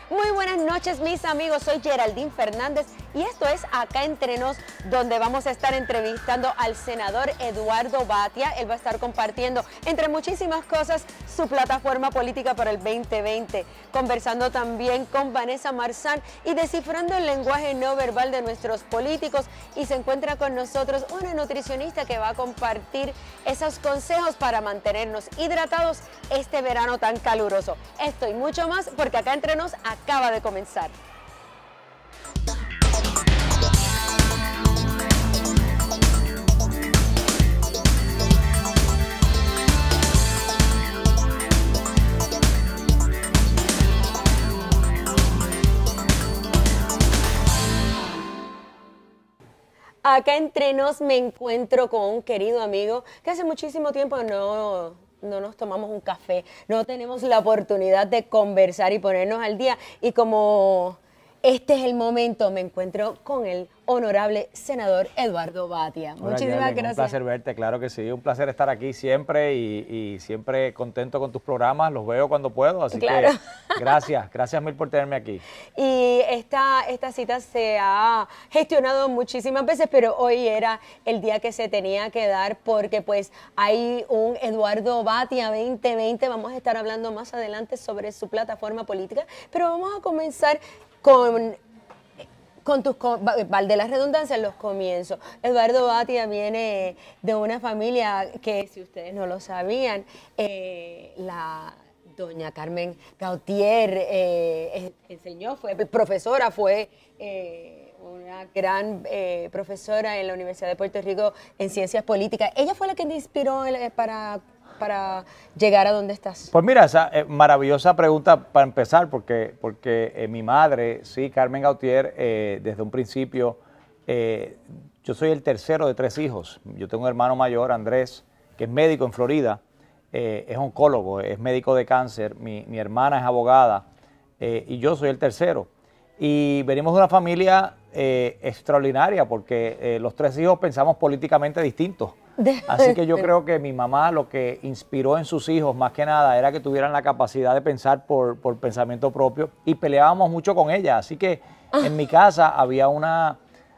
Muy buenas noches, mis amigos. Soy Geraldine Fernández y esto es Acá Entre Nos, donde vamos a estar entrevistando al senador Eduardo Batia. Él va a estar compartiendo, entre muchísimas cosas, su plataforma política para el 2020, conversando también con Vanessa Marzán y descifrando el lenguaje no verbal de nuestros políticos. Y se encuentra con nosotros una nutricionista que va a compartir esos consejos para mantenernos hidratados este verano tan caluroso. Esto y mucho más, porque Acá Entre Nos acaba de comenzar. Acá Entre Nos me encuentro con un querido amigo que hace muchísimo tiempo no nos tomamos un café, no tenemos la oportunidad de conversar y ponernos al día. Y como este es el momento, me encuentro con el honorable senador Eduardo Batia. Hola, Muchísimas Yelen, gracias. Un placer verte, claro que sí. Un placer estar aquí siempre y siempre contento con tus programas. Los veo cuando puedo, así Claro. que gracias mil por tenerme aquí. Y esta cita se ha gestionado muchísimas veces, pero hoy era el día que se tenía que dar porque pues hay un Eduardo Batia 2020. Vamos a estar hablando más adelante sobre su plataforma política, pero vamos a comenzar con tus, valde la redundancia, en los comienzos. Eduardo Batia viene de una familia que, si ustedes no lo sabían, la doña Carmen Gautier enseñó, fue profesora, fue una gran profesora en la Universidad de Puerto Rico en Ciencias Políticas. Ella fue la que te inspiró para llegar a donde estás. Pues mira, esa maravillosa pregunta para empezar, porque mi madre, sí, Carmen Gautier, desde un principio, yo soy el tercero de 3 hijos. Yo tengo un hermano mayor, Andrés, que es médico en Florida, es oncólogo, es médico de cáncer, mi hermana es abogada y yo soy el tercero. Y venimos de una familia extraordinaria porque los 3 hijos pensamos políticamente distintos. Así que yo creo que mi mamá lo que inspiró en sus hijos más que nada era que tuvieran la capacidad de pensar por pensamiento propio y peleábamos mucho con ella. Así que en mi casa había una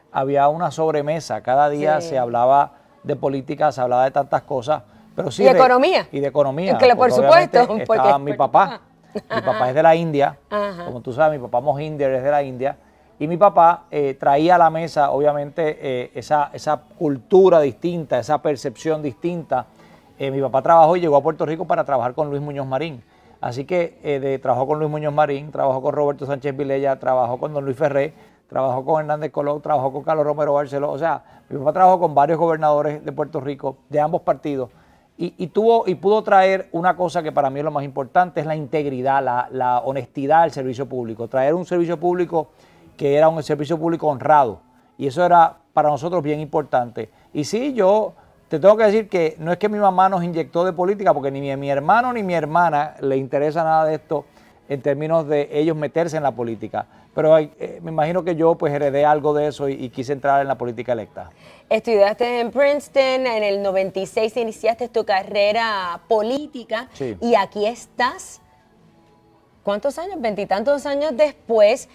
sobremesa, cada día se hablaba de política, se hablaba de tantas cosas. Pero sí, ¿Y de economía? Y de economía. Que por supuesto. Estaba mi papá. Mi papá es de la India. Ajá. Como tú sabes, mi papá Mohinder es de la India. Y mi papá traía a la mesa, obviamente, esa cultura distinta, esa percepción distinta. Mi papá trabajó y llegó a Puerto Rico para trabajar con Luis Muñoz Marín. Así que trabajó con Luis Muñoz Marín, trabajó con Roberto Sánchez Vilella, trabajó con don Luis Ferré, trabajó con Hernández Colón, trabajó con Carlos Romero Barceló. O sea, mi papá trabajó con varios gobernadores de Puerto Rico, de ambos partidos. Y pudo traer una cosa que para mí es lo más importante, es la integridad, la honestidad del servicio público. Traer un servicio público que era un servicio público honrado. Y eso era para nosotros bien importante. Y sí, yo te tengo que decir que no es que mi mamá nos inyectó de política, porque ni mi hermano ni mi hermana le interesa nada de esto en términos de ellos meterse en la política. Pero me imagino que yo pues heredé algo de eso y quise entrar en la política electa. Estudiaste en Princeton, en el 96 iniciaste tu carrera política. Sí. Y aquí estás, ¿cuántos años? 20 y tantos años después,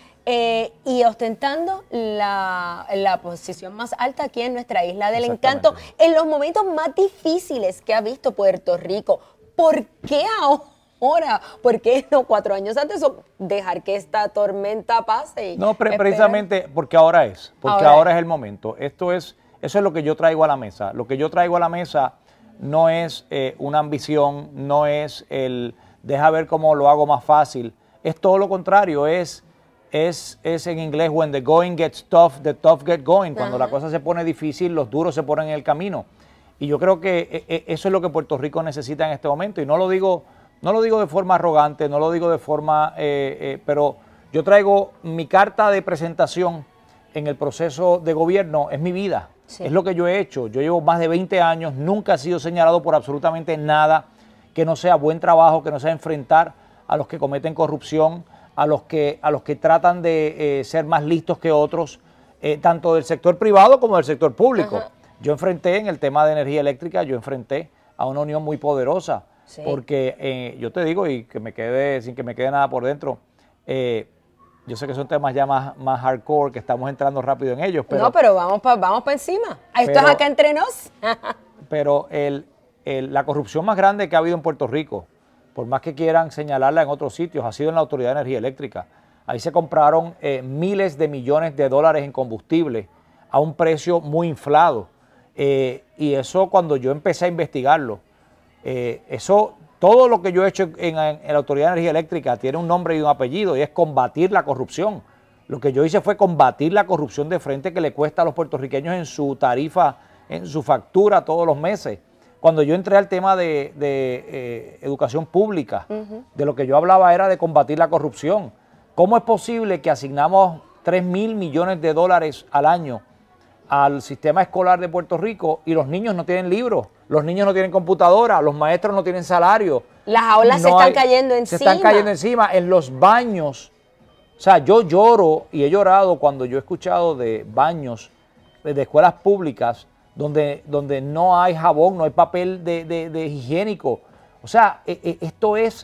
y ostentando la posición más alta aquí en nuestra Isla del Encanto, en los momentos más difíciles que ha visto Puerto Rico. ¿Por qué ahora? ¿Por qué no 4 años antes o dejar que esta tormenta pase? No, precisamente porque ahora es el momento. Eso es lo que yo traigo a la mesa. Lo que yo traigo a la mesa no es una ambición, no es el deja ver cómo lo hago más fácil. Es todo lo contrario, es en inglés, when the going gets tough, the tough get going. Cuando la cosa se pone difícil, los duros se ponen en el camino. Y yo creo que eso es lo que Puerto Rico necesita en este momento. Y no lo digo de forma arrogante, no lo digo de forma, pero yo traigo mi carta de presentación en el proceso de gobierno, es mi vida, es lo que yo he hecho. Yo llevo más de 20 años, nunca he sido señalado por absolutamente nada que no sea buen trabajo, que no sea enfrentar a los que cometen corrupción, a los que tratan de ser más listos que otros, tanto del sector privado como del sector público. Yo enfrenté en el tema de energía eléctrica, yo enfrenté a una unión muy poderosa, porque yo te digo, y que me quede, sin que me quede nada por dentro, Yo sé que son temas ya más hardcore, que estamos entrando rápido en ellos. Pero, no, pero vamos pa encima. Esto es acá entre nos. Pero la corrupción más grande que ha habido en Puerto Rico, por más que quieran señalarla en otros sitios, ha sido en la Autoridad de Energía Eléctrica. Ahí se compraron miles de millones de dólares en combustible a un precio muy inflado. Y eso, cuando yo empecé a investigarlo, todo lo que yo he hecho en la Autoridad de Energía Eléctrica tiene un nombre y un apellido, y es combatir la corrupción. Lo que yo hice fue combatir la corrupción de frente que le cuesta a los puertorriqueños en su tarifa, en su factura todos los meses. Cuando yo entré al tema de educación pública, de lo que yo hablaba era de combatir la corrupción. ¿Cómo es posible que asignamos 3.000 millones de dólares al año al sistema escolar de Puerto Rico y los niños no tienen libros, los niños no tienen computadora, los maestros no tienen salario? Las aulas se están cayendo encima. Se están cayendo encima, en los baños. O sea, yo lloro y he llorado cuando yo he escuchado de baños de escuelas públicas donde no hay jabón, no hay papel de higiénico. O sea, esto es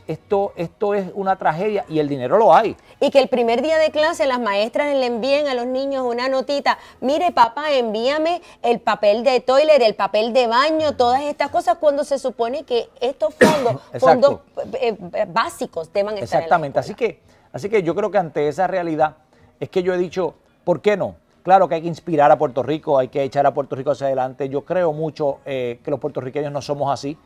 una tragedia, y el dinero lo hay. Y que el primer día de clase las maestras le envíen a los niños una notita: mire, papá, envíame el papel de toilet, el papel de baño, todas estas cosas, cuando se supone que estos fondos básicos deban estar. Exactamente. En la escuela. Así que yo creo que ante esa realidad es que yo he dicho, ¿por qué no? Claro que hay que inspirar a Puerto Rico, hay que echar a Puerto Rico hacia adelante. Yo creo mucho que los puertorriqueños no somos así.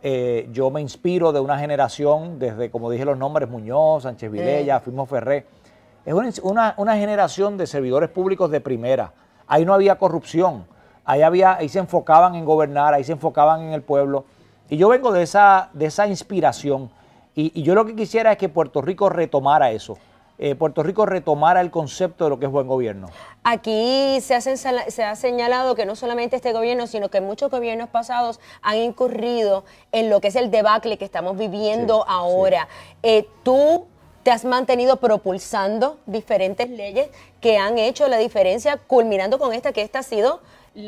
Yo me inspiro de una generación, desde, como dije los nombres, Muñoz, Sánchez Vilella, Firmo Ferré. Es una generación de servidores públicos de primera. Ahí no había corrupción, ahí se enfocaban en gobernar, ahí se enfocaban en el pueblo. Y yo vengo de esa inspiración, y yo lo que quisiera es que Puerto Rico retomara eso. Puerto Rico retomara el concepto de lo que es buen gobierno. Aquí se ha señalado que no solamente este gobierno, sino que muchos gobiernos pasados han incurrido en lo que es el debacle que estamos viviendo ahora. Sí. Tú te has mantenido propulsando diferentes leyes que han hecho la diferencia, culminando con esta, que esta ha sido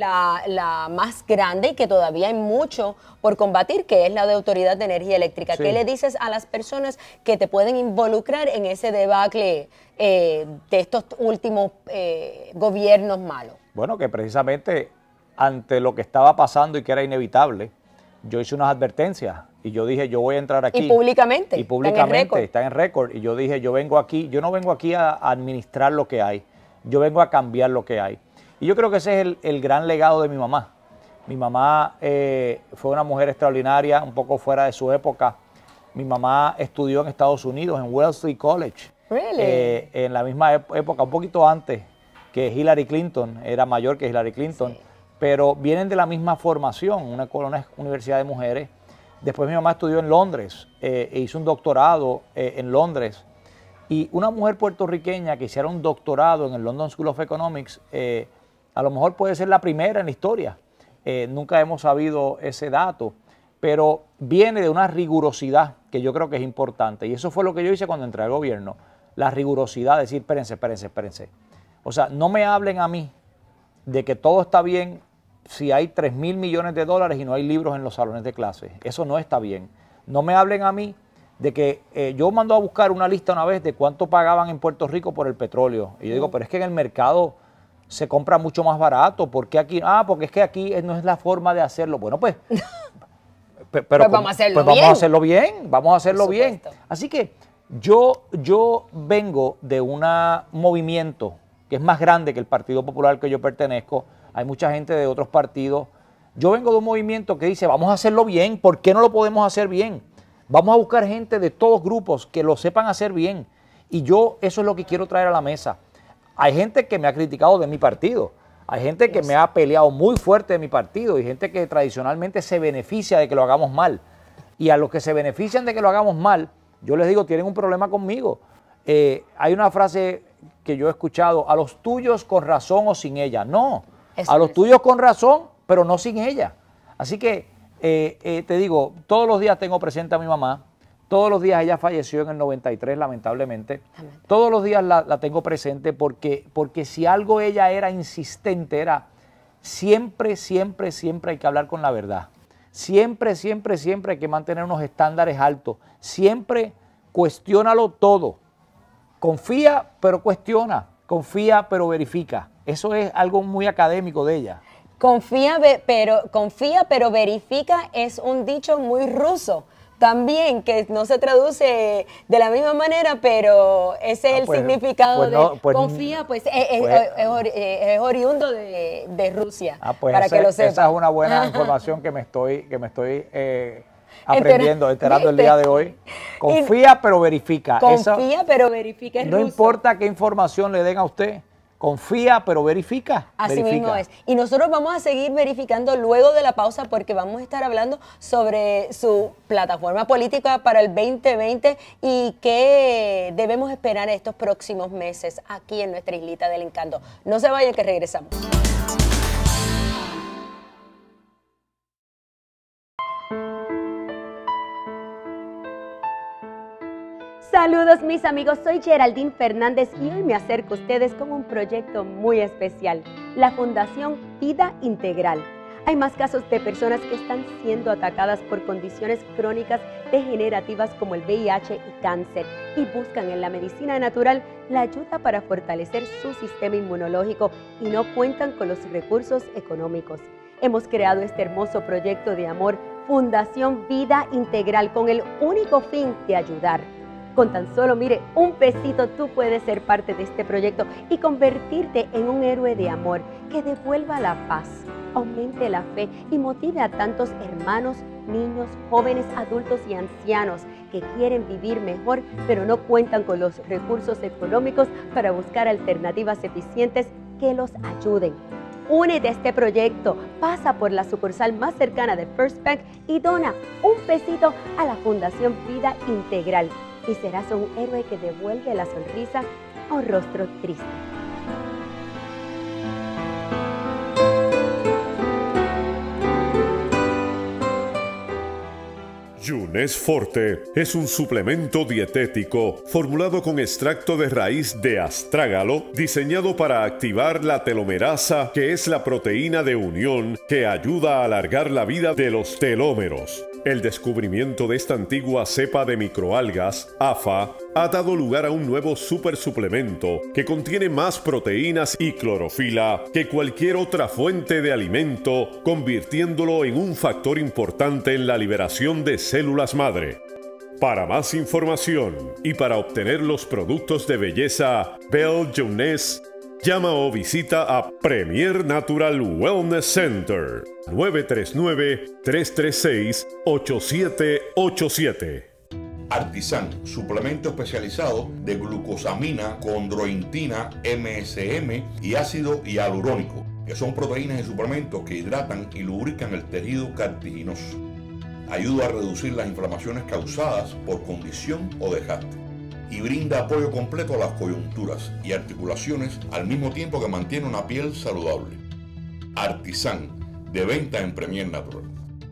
la más grande y que todavía hay mucho por combatir, que es la de Autoridad de Energía Eléctrica. Sí. ¿Qué le dices a las personas que te pueden involucrar en ese debacle de estos últimos gobiernos malos? Bueno, que precisamente ante lo que estaba pasando y que era inevitable, yo hice unas advertencias y yo dije, yo voy a entrar aquí. Y públicamente. Y públicamente, está en récord. Y yo dije, yo no vengo aquí a administrar lo que hay, yo vengo a cambiar lo que hay. Y yo creo que ese es el gran legado de mi mamá. Mi mamá fue una mujer extraordinaria, un poco fuera de su época. Mi mamá estudió en Estados Unidos, en Wellesley College. Really? En la misma época, un poquito antes que Hillary Clinton, era mayor que Hillary Clinton. Sí. Pero vienen de la misma formación, una universidad de mujeres. Después mi mamá estudió en Londres, e hizo un doctorado en Londres. Y una mujer puertorriqueña que hiciera un doctorado en el London School of Economics, a lo mejor puede ser la primera en la historia. Nunca hemos sabido ese dato, pero viene de una rigurosidad que yo creo que es importante. Y eso fue lo que yo hice cuando entré al gobierno. La rigurosidad, decir, espérense. O sea, no me hablen a mí de que todo está bien si hay 3.000 millones de dólares y no hay libros en los salones de clase. Eso no está bien. No me hablen a mí de que yo mando a buscar una lista una vez de cuánto pagaban en Puerto Rico por el petróleo. Y yo digo, pero es que en el mercado se compra mucho más barato. ¿Por qué aquí? Porque es que aquí no es la forma de hacerlo. Bueno, pues pero vamos a hacerlo bien. Así que yo vengo de un movimiento que es más grande que el Partido Popular al que yo pertenezco. Hay mucha gente de otros partidos. Yo vengo de un movimiento que dice, vamos a hacerlo bien. ¿Por qué no lo podemos hacer bien? Vamos a buscar gente de todos grupos que lo sepan hacer bien. Y yo eso es lo que quiero traer a la mesa. Hay gente que me ha criticado de mi partido. Hay gente que me ha peleado muy fuerte de mi partido. Y gente que tradicionalmente se beneficia de que lo hagamos mal. Y a los que se benefician de que lo hagamos mal, yo les digo, tienen un problema conmigo. Hay una frase que yo he escuchado, a los tuyos con razón o sin ella. No, a los tuyos con razón, pero no sin ella. Así que te digo, todos los días tengo presente a mi mamá. Todos los días ella falleció en el 93, lamentablemente. Todos los días la tengo presente porque si algo ella era insistente, era siempre hay que hablar con la verdad. Siempre hay que mantener unos estándares altos. Siempre cuestiónalo todo. confía pero cuestiona, confía pero verifica. Eso es algo muy académico de ella. Confía pero verifica es un dicho muy ruso también, que no se traduce de la misma manera, pero ese es el significado confía, es oriundo de Rusia, para que lo sepa. Esa es una buena información que me estoy aprendiendo, enterando el día de hoy. Confía pero verifica. Confía pero verifica es no ruso. Importa qué información le den a usted. Confía, pero verifica. Así mismo es. Y nosotros vamos a seguir verificando luego de la pausa porque vamos a estar hablando sobre su plataforma política para el 2020 y qué debemos esperar estos próximos meses aquí en nuestra islita del encanto. No se vayan que regresamos. Saludos mis amigos, soy Geraldine Fernández y hoy me acerco a ustedes con un proyecto muy especial, la Fundación Vida Integral. Hay más casos de personas que están siendo atacadas por condiciones crónicas degenerativas como el VIH y cáncer y buscan en la medicina natural la ayuda para fortalecer su sistema inmunológico y no cuentan con los recursos económicos. Hemos creado este hermoso proyecto de amor, Fundación Vida Integral, con el único fin de ayudar. Con tan solo, mire, un pesito tú puedes ser parte de este proyecto y convertirte en un héroe de amor que devuelva la paz, aumente la fe y motive a tantos hermanos, niños, jóvenes, adultos y ancianos que quieren vivir mejor, pero no cuentan con los recursos económicos para buscar alternativas eficientes que los ayuden. Únete a este proyecto, pasa por la sucursal más cercana de First Bank y dona un pesito a la Fundación Vida Integral. Y serás un héroe que devuelve la sonrisa a un rostro triste. Younes Forte es un suplemento dietético formulado con extracto de raíz de astrágalo, diseñado para activar la telomerasa, que es la proteína de unión que ayuda a alargar la vida de los telómeros. El descubrimiento de esta antigua cepa de microalgas, AFA, ha dado lugar a un nuevo supersuplemento que contiene más proteínas y clorofila que cualquier otra fuente de alimento, convirtiéndolo en un factor importante en la liberación de células madre. Para más información y para obtener los productos de belleza Belle Younes, llama o visita a Premier Natural Wellness Center, 939-336-8787. Artisan, suplemento especializado de glucosamina, condroitina, MSM y ácido hialurónico, que son proteínas y suplementos que hidratan y lubrican el tejido cartilaginoso. Ayuda a reducir las inflamaciones causadas por condición o desgaste. Y brinda apoyo completo a las coyunturas y articulaciones al mismo tiempo que mantiene una piel saludable. Artisan, de venta en Premier Natural.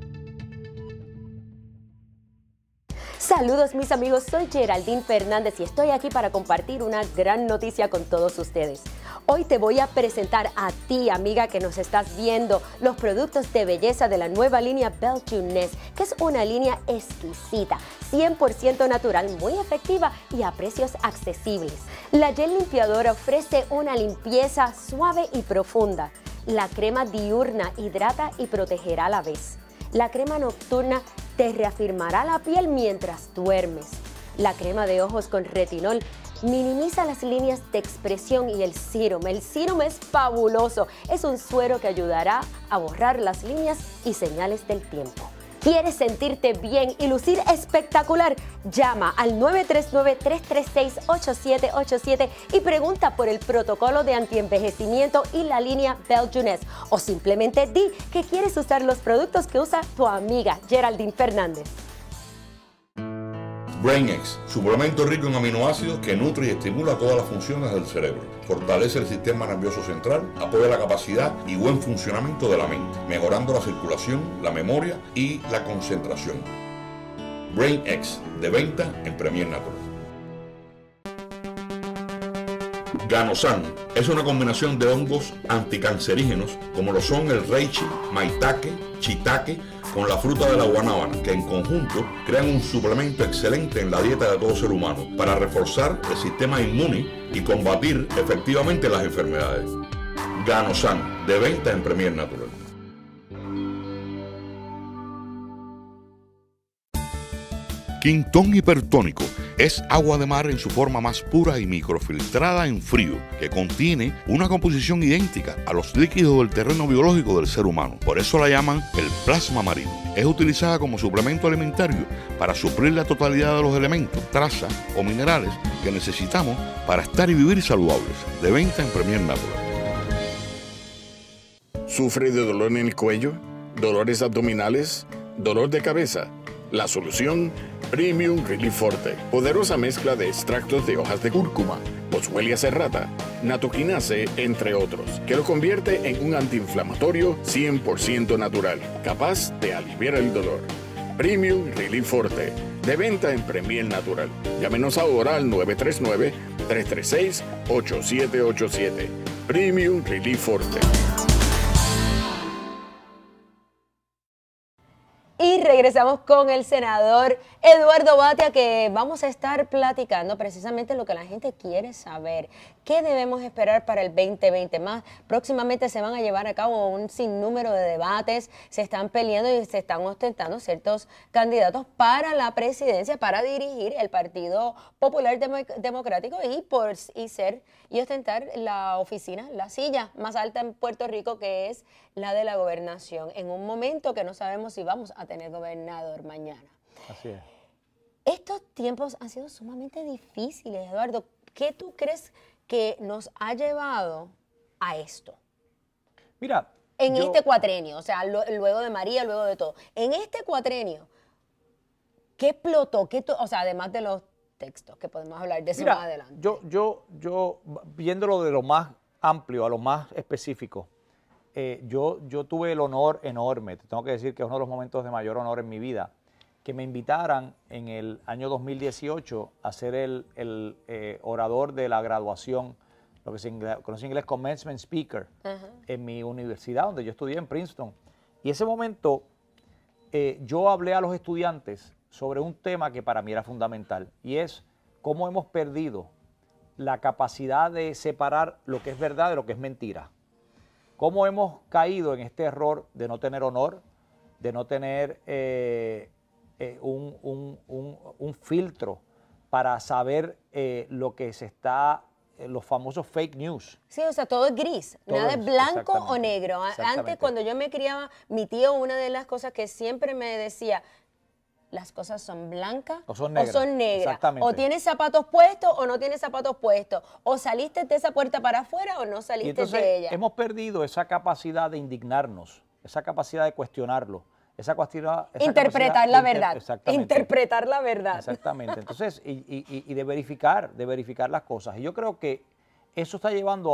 Saludos mis amigos, soy Geraldine Fernández y estoy aquí para compartir una gran noticia con todos ustedes. Hoy te voy a presentar a ti, amiga que nos estás viendo, los productos de belleza de la nueva línea Belle Younes, que es una línea exquisita, 100% natural, muy efectiva y a precios accesibles. La gel limpiadora ofrece una limpieza suave y profunda. La crema diurna hidrata y protegerá a la vez. La crema nocturna te reafirmará la piel mientras duermes. La crema de ojos con retinol minimiza las líneas de expresión y el serum. El serum es fabuloso. Es un suero que ayudará a borrar las líneas y señales del tiempo. ¿Quieres sentirte bien y lucir espectacular? Llama al 939-336-8787 y pregunta por el protocolo de antienvejecimiento y la línea Belle Younes. O simplemente di que quieres usar los productos que usa tu amiga Geraldine Fernández. BrainX, suplemento rico en aminoácidos que nutre y estimula todas las funciones del cerebro. Fortalece el sistema nervioso central, apoya la capacidad y buen funcionamiento de la mente, mejorando la circulación, la memoria y la concentración. BrainX, de venta en Premier Natural. Ganosan es una combinación de hongos anticancerígenos como lo son el reishi, maitake, shiitake, con la fruta de la guanábana, que en conjunto crean un suplemento excelente en la dieta de todo ser humano para reforzar el sistema inmune y combatir efectivamente las enfermedades. Ganosan, de venta en Premier Natural. Quintón Hipertónico es agua de mar en su forma más pura y microfiltrada en frío, que contiene una composición idéntica a los líquidos del terreno biológico del ser humano. Por eso la llaman el plasma marino. Es utilizada como suplemento alimentario para suplir la totalidad de los elementos, trazas o minerales que necesitamos para estar y vivir saludables. De venta en Premier Natural. ¿Sufre de dolor en el cuello? ¿Dolores abdominales? ¿Dolor de cabeza? La solución, Premium Relief Forte. Poderosa mezcla de extractos de hojas de cúrcuma, Boswellia serrata, natoquinase, entre otros, que lo convierte en un antiinflamatorio 100% natural, capaz de aliviar el dolor. Premium Relief Forte, de venta en Premier Natural. Llámenos ahora al 939-336-8787. Premium Relief Forte. Y regresamos con el senador Eduardo Batia, que vamos a estar platicando precisamente lo que la gente quiere saber. ¿Qué debemos esperar para el 2020? Más próximamente se van a llevar a cabo un sinnúmero de debates, se están peleando y se están ostentando ciertos candidatos para la presidencia, para dirigir el Partido Popular Democrático y ostentar la oficina, la silla más alta en Puerto Rico, que es la de la gobernación, en un momento que no sabemos si vamos a tener gobernador mañana. Así es. Estos tiempos han sido sumamente difíciles, Eduardo. ¿Qué tú crees que nos ha llevado a esto? Mira, en este cuatrenio, o sea, luego de María, luego de todo. En este cuatrenio, ¿qué explotó? O sea, además de los textos, que podemos hablar de eso más adelante. Yo, viéndolo de lo más amplio a lo más específico, yo tuve el honor enorme, te tengo que decir que es uno de los momentos de mayor honor en mi vida, que me invitaran en el año 2018 a ser el orador de la graduación, lo que se conoce en inglés Commencement Speaker, en mi universidad donde yo estudié en Princeton. Y ese momento yo hablé a los estudiantes sobre un tema que para mí era fundamental, y es cómo hemos perdido la capacidad de separar lo que es verdad de lo que es mentira. Cómo hemos caído en este error de no tener honor, de no tener un filtro para saber lo que se está, los famosos fake news. Sí, o sea, todo es gris, nada es blanco o negro. Antes, cuando yo me criaba, mi tío, una de las cosas que siempre me decía, las cosas son blancas o son negras. O tienes zapatos puestos o no tienes zapatos puestos. O saliste de esa puerta para afuera o no saliste de ella. Hemos perdido esa capacidad de indignarnos, esa capacidad de cuestionarlo, interpretar la verdad. Interpretar la verdad. Exactamente. Entonces, y de verificar las cosas. Y yo creo que eso está llevando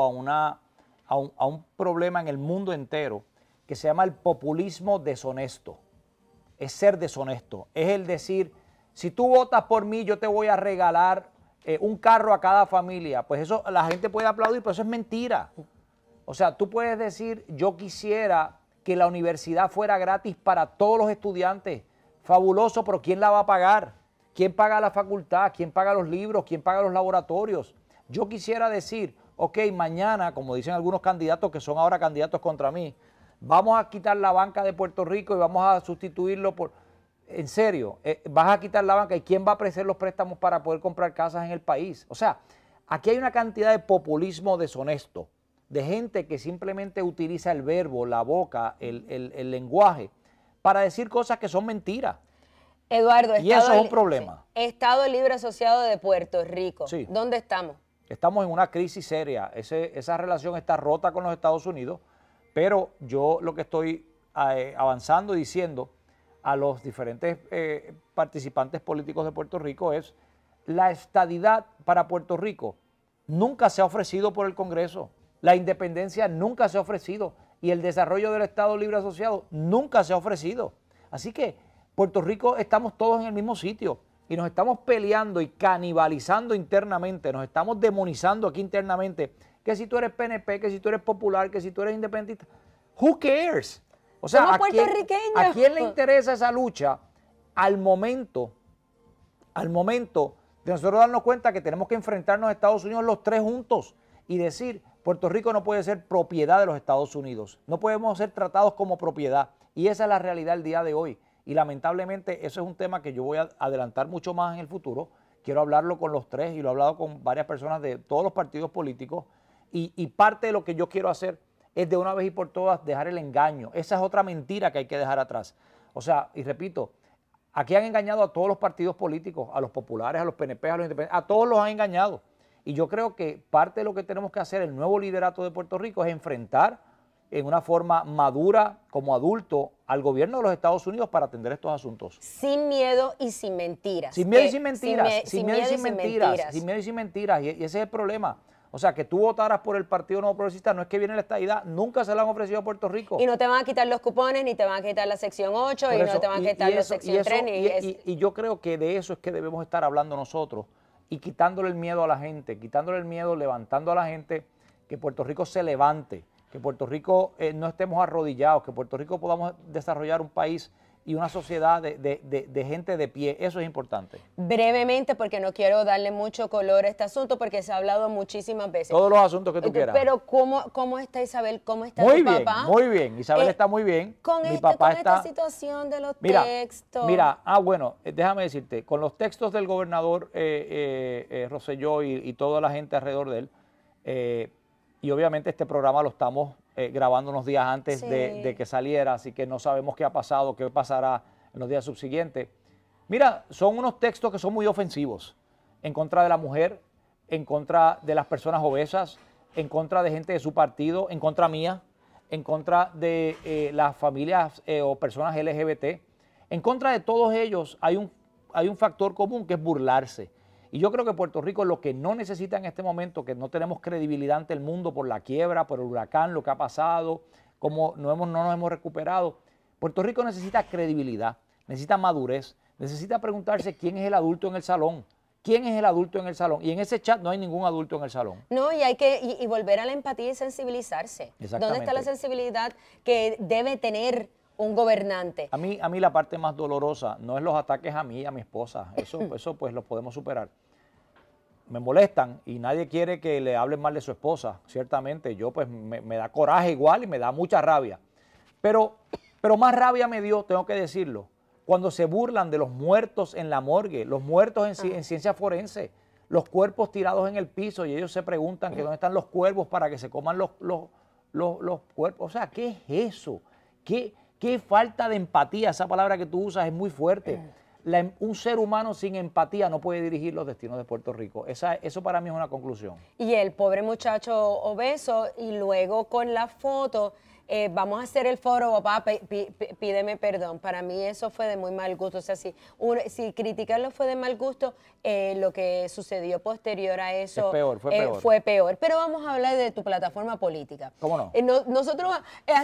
a un problema en el mundo entero que se llama el populismo deshonesto. Es ser deshonesto, es el decir, si tú votas por mí, yo te voy a regalar un carro a cada familia. Pues eso la gente puede aplaudir, pero eso es mentira. O sea, tú puedes decir, yo quisiera que la universidad fuera gratis para todos los estudiantes. Fabuloso, pero ¿quién la va a pagar? ¿Quién paga la facultad? ¿Quién paga los libros? ¿Quién paga los laboratorios? Yo quisiera decir, ok, mañana, como dicen algunos candidatos que son ahora candidatos contra mí, vamos a quitar la banca de Puerto Rico y vamos a sustituirlo por... En serio, vas a quitar la banca y ¿quién va a ofrecer los préstamos para poder comprar casas en el país? O sea, aquí hay una cantidad de populismo deshonesto, de gente que simplemente utiliza el verbo, la boca, el lenguaje, para decir cosas que son mentiras. Eduardo, y eso es un problema. Sí. Estado Libre Asociado de Puerto Rico. Sí. ¿Dónde estamos? Estamos en una crisis seria. Esa relación está rota con los Estados Unidos. Pero yo lo que estoy avanzando y diciendo a los diferentes participantes políticos de Puerto Rico es la estadidad para Puerto Rico nunca se ha ofrecido por el Congreso, la independencia nunca se ha ofrecido y el desarrollo del Estado Libre Asociado nunca se ha ofrecido. Así que Puerto Rico estamos todos en el mismo sitio y nos estamos peleando y canibalizando internamente, nos estamos demonizando aquí internamente. Que si tú eres PNP, que si tú eres popular, que si tú eres independentista. Who cares? O sea, somos puertorriqueños. ¿a quién le interesa esa lucha al momento de nosotros darnos cuenta que tenemos que enfrentarnos a Estados Unidos los tres juntos y decir, Puerto Rico no puede ser propiedad de los Estados Unidos, no podemos ser tratados como propiedad, y esa es la realidad del día de hoy, y lamentablemente eso es un tema que yo voy a adelantar mucho más en el futuro. Quiero hablarlo con los tres y lo he hablado con varias personas de todos los partidos políticos, y parte de lo que yo quiero hacer es de una vez y por todas dejar el engaño. Esa es otra mentira que hay que dejar atrás. O sea, y repito, aquí han engañado a todos los partidos políticos, a los populares, a los PNP, a los independientes, a todos los han engañado. Y yo creo que parte de lo que tenemos que hacer, el nuevo liderato de Puerto Rico, es enfrentar en una forma madura, como adulto, al gobierno de los Estados Unidos para atender estos asuntos. Sin miedo y sin mentiras. Sin miedo y sin mentiras. Sin miedo y sin mentiras. Sin miedo y sin mentiras. Y ese es el problema. O sea, que tú votaras por el Partido Nuevo Progresista no es que viene la estadidad, nunca se la han ofrecido a Puerto Rico. Y no te van a quitar los cupones, ni te van a quitar la sección 8, y no te van a quitar la sección 3. Y yo creo que de eso es que debemos estar hablando nosotros, y quitándole el miedo a la gente, quitándole el miedo, levantando a la gente, que Puerto Rico se levante, que Puerto Rico no estemos arrodillados, que Puerto Rico podamos desarrollar un país y una sociedad de gente de pie. Eso es importante. Brevemente, porque no quiero darle mucho color a este asunto, porque se ha hablado muchísimas veces. Todos los asuntos que tú quieras. Pero ¿cómo está Isabel? ¿Cómo está tu papá? Muy bien. Isabel está muy bien. Mi papá esta situación de los textos. Mira, bueno, déjame decirte, con los textos del gobernador Rosselló y toda la gente alrededor de él, y obviamente este programa lo estamos grabando unos días antes de que saliera, así que no sabemos qué ha pasado, qué pasará en los días subsiguientes. Mira, son unos textos que son muy ofensivos, en contra de la mujer, en contra de las personas obesas, en contra de gente de su partido, en contra mía, en contra de las familias o personas LGBT. En contra de todos ellos hay un factor común, que es burlarse. Y yo creo que Puerto Rico lo que no necesita en este momento, que no tenemos credibilidad ante el mundo por la quiebra, por el huracán, lo que ha pasado, como no nos hemos recuperado. Puerto Rico necesita credibilidad, necesita madurez, necesita preguntarse quién es el adulto en el salón. ¿Quién es el adulto en el salón? Y en ese chat no hay ningún adulto en el salón. No, y hay que volver a la empatía y sensibilizarse. ¿Dónde está la sensibilidad que debe tener un gobernante? A mí la parte más dolorosa no es los ataques a mí y a mi esposa. Eso pues lo podemos superar. Me molestan y nadie quiere que le hablen mal de su esposa. Ciertamente, yo pues me da coraje igual y me da mucha rabia. Pero más rabia me dio, tengo que decirlo, cuando se burlan de los muertos en la morgue, los muertos en ciencia forense, los cuerpos tirados en el piso, y ellos se preguntan que dónde están los cuervos para que se coman los cuerpos. O sea, ¿qué es eso? ¿Qué falta de empatía? Esa palabra que tú usas es muy fuerte. Un ser humano sin empatía no puede dirigir los destinos de Puerto Rico. Eso para mí es una conclusión. Y el pobre muchacho obeso, y luego con la foto, vamos a hacer el foro, papá, pídeme perdón. Para mí eso fue de muy mal gusto. O sea, si criticarlo fue de mal gusto, lo que sucedió posterior a eso fue peor. Pero vamos a hablar de tu plataforma política. ¿Cómo no? Nosotros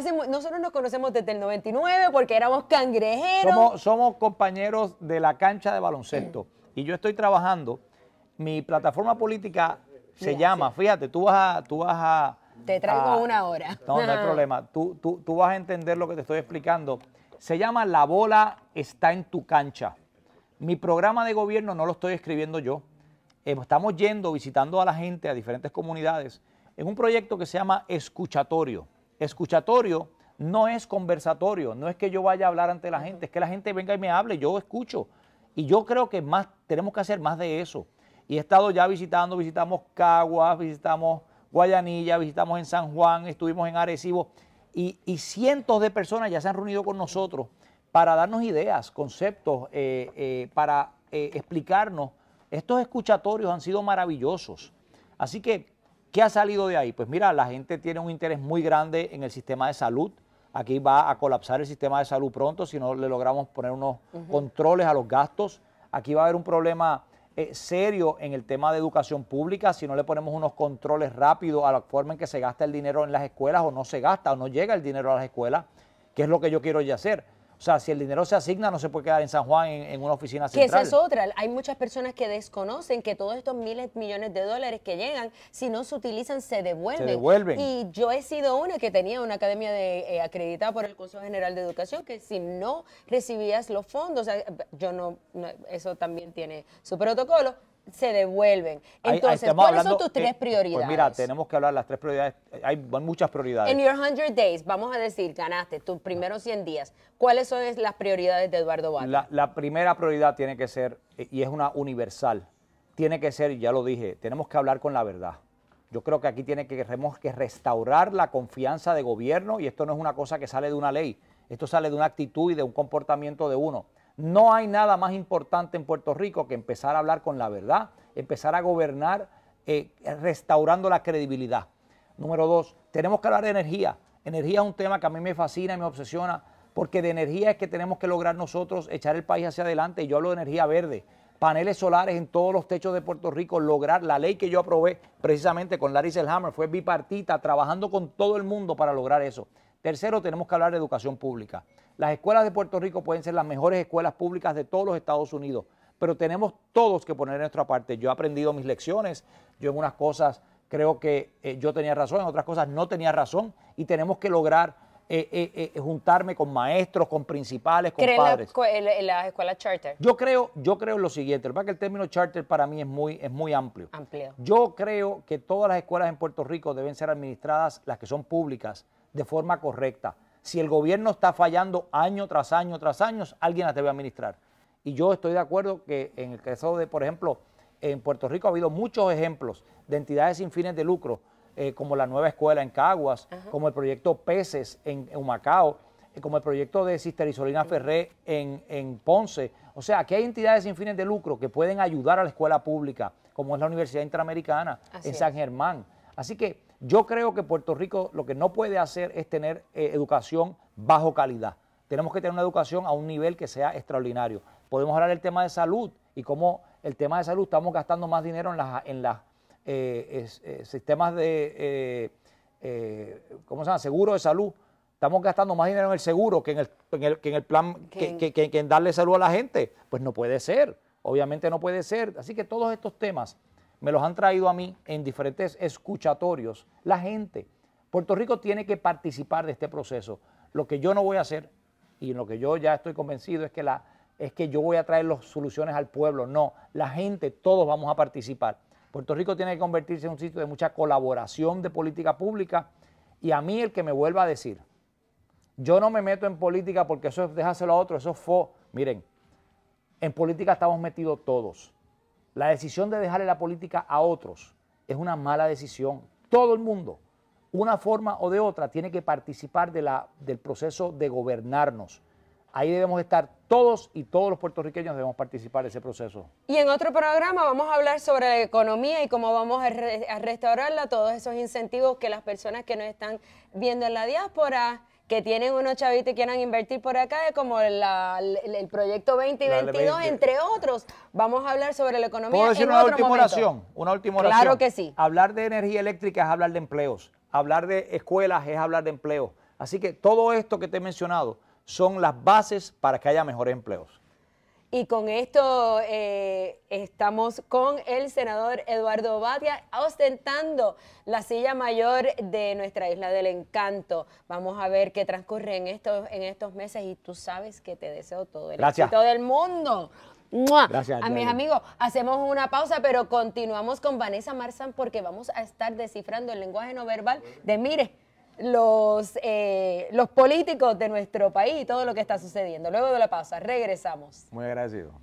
nos conocemos desde el 99 porque éramos cangrejeros. Somos compañeros de la cancha de baloncesto. Y yo estoy trabajando, mi plataforma política se llama, fíjate, tú vas a te traigo una hora. No hay problema. Tú vas a entender lo que te estoy explicando. Se llama La bola está en tu cancha. Mi programa de gobierno no lo estoy escribiendo yo. Estamos visitando a la gente, a diferentes comunidades, en un proyecto que se llama Escuchatorio. Escuchatorio no es conversatorio, no es que yo vaya a hablar ante la gente, es que la gente venga y me hable, yo escucho. Y yo creo que tenemos que hacer más de eso. Y he estado ya visitamos Caguas, visitamos Guayanilla, visitamos en San Juan, estuvimos en Arecibo, y cientos de personas ya se han reunido con nosotros para darnos ideas, conceptos, para explicarnos. Estos escuchatorios han sido maravillosos. Así que, ¿qué ha salido de ahí? Pues mira, la gente tiene un interés muy grande en el sistema de salud. Aquí va a colapsar el sistema de salud pronto si no le logramos poner unos controles a los gastos. Aquí va a haber un problema serio en el tema de educación pública si no le ponemos unos controles rápidos a la forma en que se gasta el dinero en las escuelas, o no se gasta o no llega el dinero a las escuelas, que es lo que yo quiero ya hacer. O O sea, si el dinero se asigna, no se puede quedar en San Juan en una oficina central. Que esa es otra. Hay muchas personas que desconocen que todos estos miles, millones de dólares que llegan, si no se utilizan, se devuelven. Se devuelven. Y yo he sido una que tenía una academia acreditada por el Consejo General de Educación, que si no recibías los fondos, eso también tiene su protocolo, se devuelven. Entonces, ¿cuáles son tus tres prioridades? Pues mira, tenemos que hablar las tres prioridades. Hay muchas prioridades. En your 100 days, vamos a decir, ganaste tus primeros 100 días. ¿Cuáles son las prioridades de Eduardo Batia? La primera prioridad tiene que ser, y es una universal, tiene que ser, ya lo dije, tenemos que hablar con la verdad. Yo creo que aquí tenemos que restaurar la confianza de gobierno, y esto no es una cosa que sale de una ley, esto sale de una actitud y de un comportamiento de uno. No hay nada más importante en Puerto Rico que empezar a hablar con la verdad, empezar a gobernar restaurando la credibilidad. Número 2, tenemos que hablar de energía. Energía es un tema que a mí me fascina y me obsesiona, porque de energía es que tenemos que lograr nosotros echar el país hacia adelante. Y yo hablo de energía verde, paneles solares en todos los techos de Puerto Rico, lograr la ley que yo aprobé precisamente con Larry Selhammer, fue bipartita, trabajando con todo el mundo para lograr eso. Tercero, tenemos que hablar de educación pública. Las escuelas de Puerto Rico pueden ser las mejores escuelas públicas de todos los Estados Unidos, pero tenemos todos que poner nuestra parte. Yo he aprendido mis lecciones, yo en unas cosas creo que yo tenía razón, en otras cosas no tenía razón, y tenemos que lograr juntarme con maestros, con principales, con padres. ¿En las escuelas charter? Yo creo en lo siguiente, lo que pasa es que el término charter para mí es muy amplio. Yo creo que todas las escuelas en Puerto Rico deben ser administradas, las que son públicas, de forma correcta. Si el gobierno está fallando año tras año tras año, alguien las debe administrar. Y yo estoy de acuerdo que en el caso de, por ejemplo, en Puerto Rico ha habido muchos ejemplos de entidades sin fines de lucro, como la nueva escuela en Caguas, como el proyecto Peces en Humacao, como el proyecto de Sister Isolina Ferré en Ponce. O sea, aquí hay entidades sin fines de lucro que pueden ayudar a la escuela pública, como es la Universidad Interamericana en San Germán. Así que yo creo que Puerto Rico lo que no puede hacer es tener educación bajo calidad. Tenemos que tener una educación a un nivel que sea extraordinario. Podemos hablar del tema de salud y cómo el tema de salud estamos gastando más dinero en los sistemas de ¿cómo se llama? Seguro de salud. Estamos gastando más dinero en el seguro que en el plan que en darle salud a la gente. Pues no puede ser, obviamente no puede ser. Así que todos estos temas me los han traído a mí en diferentes escuchatorios. La gente, Puerto Rico tiene que participar de este proceso. Lo que yo no voy a hacer, y en lo que yo ya estoy convencido, es que yo voy a traer las soluciones al pueblo. No, la gente, todos vamos a participar. Puerto Rico tiene que convertirse en un sitio de mucha colaboración de política pública, y a mí el que me vuelva a decir, yo no me meto en política porque eso es déjaselo a otro, eso es Miren, en política estamos metidos todos. La decisión de dejarle la política a otros es una mala decisión. Todo el mundo, una forma o de otra, tiene que participar del proceso de gobernarnos. Ahí debemos estar todos, y todos los puertorriqueños debemos participar de ese proceso. Y en otro programa vamos a hablar sobre la economía y cómo vamos a restaurarla, todos esos incentivos que las personas que nos están viendo en la diáspora, que tienen unos chavitos y quieran invertir por acá, como el proyecto 2022, entre otros. Vamos a hablar sobre la economía. ¿Puedo decir una última oración? Una última oración. Claro que sí. Hablar de energía eléctrica es hablar de empleos. Hablar de escuelas es hablar de empleos. Así que todo esto que te he mencionado son las bases para que haya mejores empleos. Y con esto estamos con el senador Eduardo Batia ostentando la silla mayor de nuestra Isla del Encanto. Vamos a ver qué transcurre en estos meses, y tú sabes que te deseo todo el éxito del mundo. ¡Mua! Gracias, a mis amigos, hacemos una pausa, pero continuamos con Vanessa Marzán porque vamos a estar descifrando el lenguaje no verbal de, los políticos de nuestro país y todo lo que está sucediendo. Luego de la pausa, regresamos. Muy agradecido.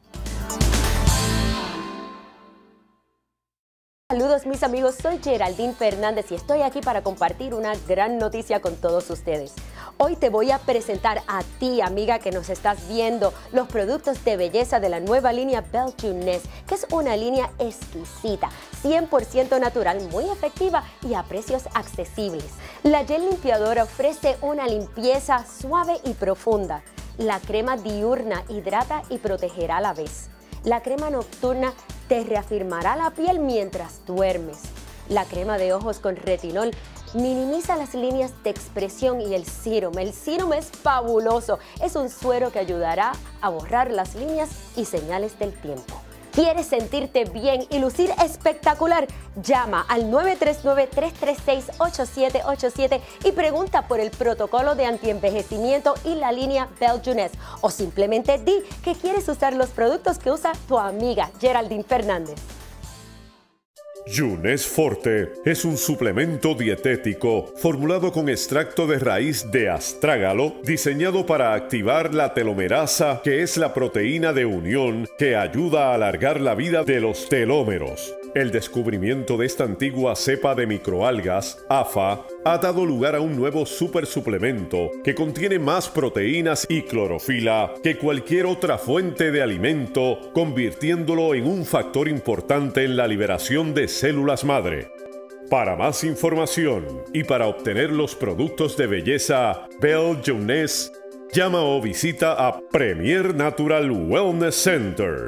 Saludos mis amigos, soy Geraldine Fernández y estoy aquí para compartir una gran noticia con todos ustedes. Hoy te voy a presentar a ti, amiga que nos estás viendo, los productos de belleza de la nueva línea Beltune-Ness, que es una línea exquisita, 100% natural, muy efectiva y a precios accesibles. La gel limpiadora ofrece una limpieza suave y profunda. La crema diurna hidrata y protegerá a la vez. La crema nocturna te reafirmará la piel mientras duermes. La crema de ojos con retinol minimiza las líneas de expresión y el serum. El serum es fabuloso. Es un suero que ayudará a borrar las líneas y señales del tiempo. ¿Quieres sentirte bien y lucir espectacular? Llama al 939-336-8787 y pregunta por el protocolo de antienvejecimiento y la línea Belle-Juness. O simplemente di que quieres usar los productos que usa tu amiga Geraldine Fernández. Juness Forte es un suplemento dietético formulado con extracto de raíz de astrágalo, diseñado para activar la telomerasa, que es la proteína de unión que ayuda a alargar la vida de los telómeros. El descubrimiento de esta antigua cepa de microalgas, AFA, ha dado lugar a un nuevo supersuplemento que contiene más proteínas y clorofila que cualquier otra fuente de alimento, convirtiéndolo en un factor importante en la liberación de células madre. Para más información y para obtener los productos de belleza Belle-Juness, llama o visita a Premier Natural Wellness Center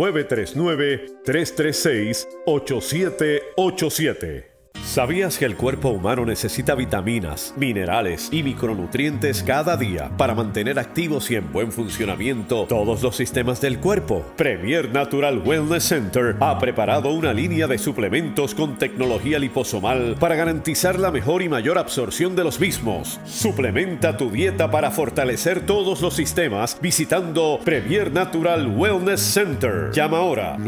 939-336-8787. ¿Sabías que el cuerpo humano necesita vitaminas, minerales y micronutrientes cada día para mantener activos y en buen funcionamiento todos los sistemas del cuerpo? Premier Natural Wellness Center ha preparado una línea de suplementos con tecnología liposomal para garantizar la mejor y mayor absorción de los mismos. Suplementa tu dieta para fortalecer todos los sistemas visitando Premier Natural Wellness Center. Llama ahora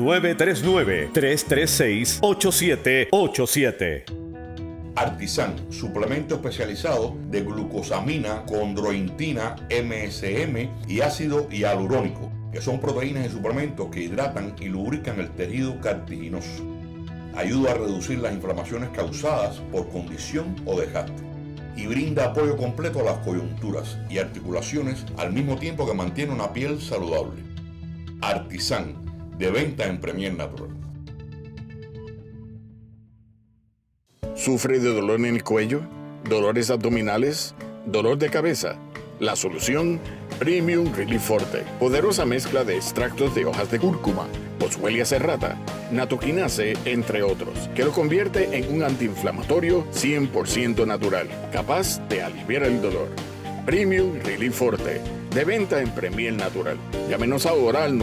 939-336-8787. Artisan, suplemento especializado de glucosamina, condroitina, MSM y ácido hialurónico, que son proteínas y suplementos que hidratan y lubrican el tejido cartilaginoso. Ayuda a reducir las inflamaciones causadas por condición o desgaste y brinda apoyo completo a las coyunturas y articulaciones al mismo tiempo que mantiene una piel saludable. Artisan, de venta en Premier Natural. ¿Sufre de dolor en el cuello? ¿Dolores abdominales? ¿Dolor de cabeza? La solución, Premium Relief Forte. Poderosa mezcla de extractos de hojas de cúrcuma, Boswellia serrata, Nattokinase, entre otros, que lo convierte en un antiinflamatorio 100% natural, capaz de aliviar el dolor. Premium Relief Forte, de venta en Premier Natural. Llámenos ahora al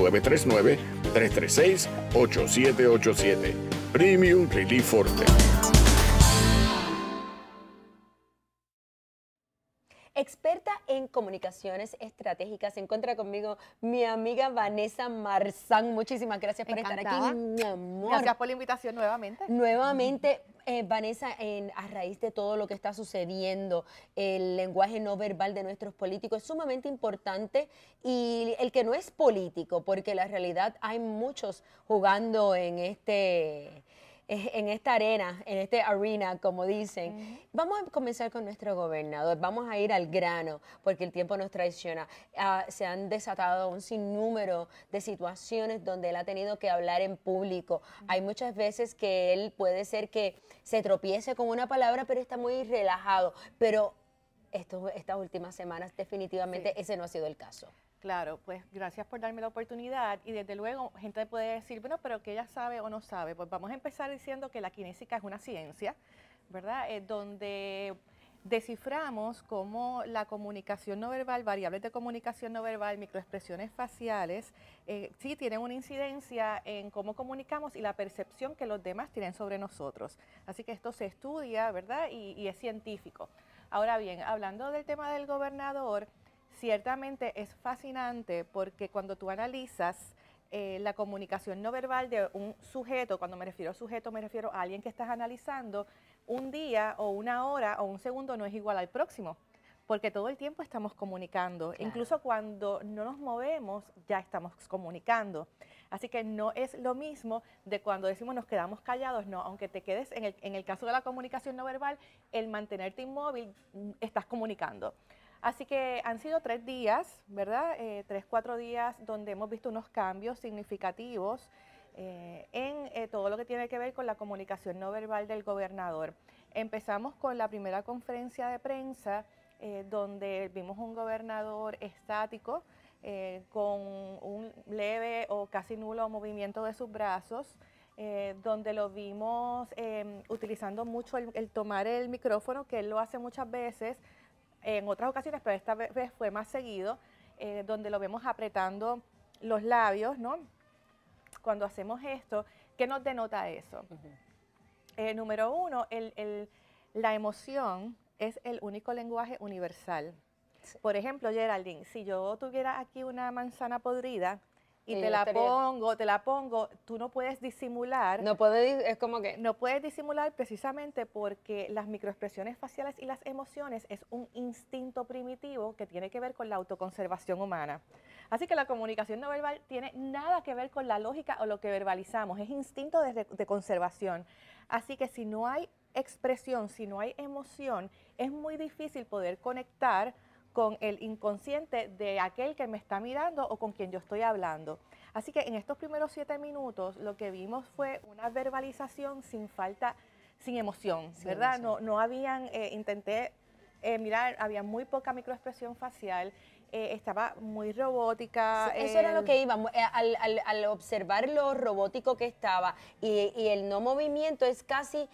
939-336-8787. Premium Relief Forte. Experta en comunicaciones estratégicas, se encuentra conmigo mi amiga Vanessa Marzán. Muchísimas gracias por estar aquí, mi amor. Gracias por la invitación nuevamente. Nuevamente, Vanessa, a raíz de todo lo que está sucediendo, el lenguaje no verbal de nuestros políticos es sumamente importante, y el que no es político, porque la realidad hay muchos jugando en esta arena, en este arena, como dicen. Vamos a comenzar con nuestro gobernador, vamos a ir al grano, porque el tiempo nos traiciona. Se han desatado un sinnúmero de situaciones donde él ha tenido que hablar en público. Hay muchas veces que él puede ser que se tropiece con una palabra, pero está muy relajado. Pero estas últimas semanas definitivamente ese no ha sido el caso. Claro, pues gracias por darme la oportunidad, y desde luego gente puede decir, bueno, pero que ella sabe o no sabe. Pues vamos a empezar diciendo que la kinésica es una ciencia, ¿verdad? Donde desciframos cómo la comunicación no verbal, variables de comunicación no verbal, microexpresiones faciales, sí tienen una incidencia en cómo comunicamos y la percepción que los demás tienen sobre nosotros. Así que esto se estudia, ¿verdad? Y es científico. Ahora bien, hablando del tema del gobernador, ciertamente es fascinante, porque cuando tú analizas la comunicación no verbal de un sujeto, cuando me refiero a sujeto me refiero a alguien que estás analizando, un día o una hora o un segundo no es igual al próximo, porque todo el tiempo estamos comunicando. Claro. Incluso cuando no nos movemos ya estamos comunicando. Así que no es lo mismo de cuando decimos nos quedamos callados, no, aunque te quedes, en el caso de la comunicación no verbal, el mantenerte inmóvil, estás comunicando. Así que han sido 3 días, ¿verdad? 3, 4 días donde hemos visto unos cambios significativos en todo lo que tiene que ver con la comunicación no verbal del gobernador. Empezamos con la primera conferencia de prensa, donde vimos un gobernador estático, con un leve o casi nulo movimiento de sus brazos. donde lo vimos utilizando mucho el tomar el micrófono, que él lo hace muchas veces, en otras ocasiones, pero esta vez fue más seguido, donde lo vemos apretando los labios, ¿no? Cuando hacemos esto, ¿qué nos denota eso? Número uno, la emoción es el único lenguaje universal. Sí. Por ejemplo, Geraldine, si yo tuviera aquí una manzana podrida y te la pongo, tú no puedes disimular. No puedes, es como que... No puedes disimular precisamente porque las microexpresiones faciales y las emociones es un instinto primitivo que tiene que ver con la autoconservación humana. Así que la comunicación no verbal tiene nada que ver con la lógica o lo que verbalizamos, es instinto de conservación. Así que si no hay expresión, si no hay emoción, es muy difícil poder conectar con el inconsciente de aquel que me está mirando o con quien yo estoy hablando. Así que en estos primeros 7 minutos lo que vimos fue una verbalización sin emoción, ¿verdad? No habían, intenté mirar, había muy poca microexpresión facial, estaba muy robótica. Eso era lo que íbamos, al observar lo robótico que estaba y el no movimiento es casi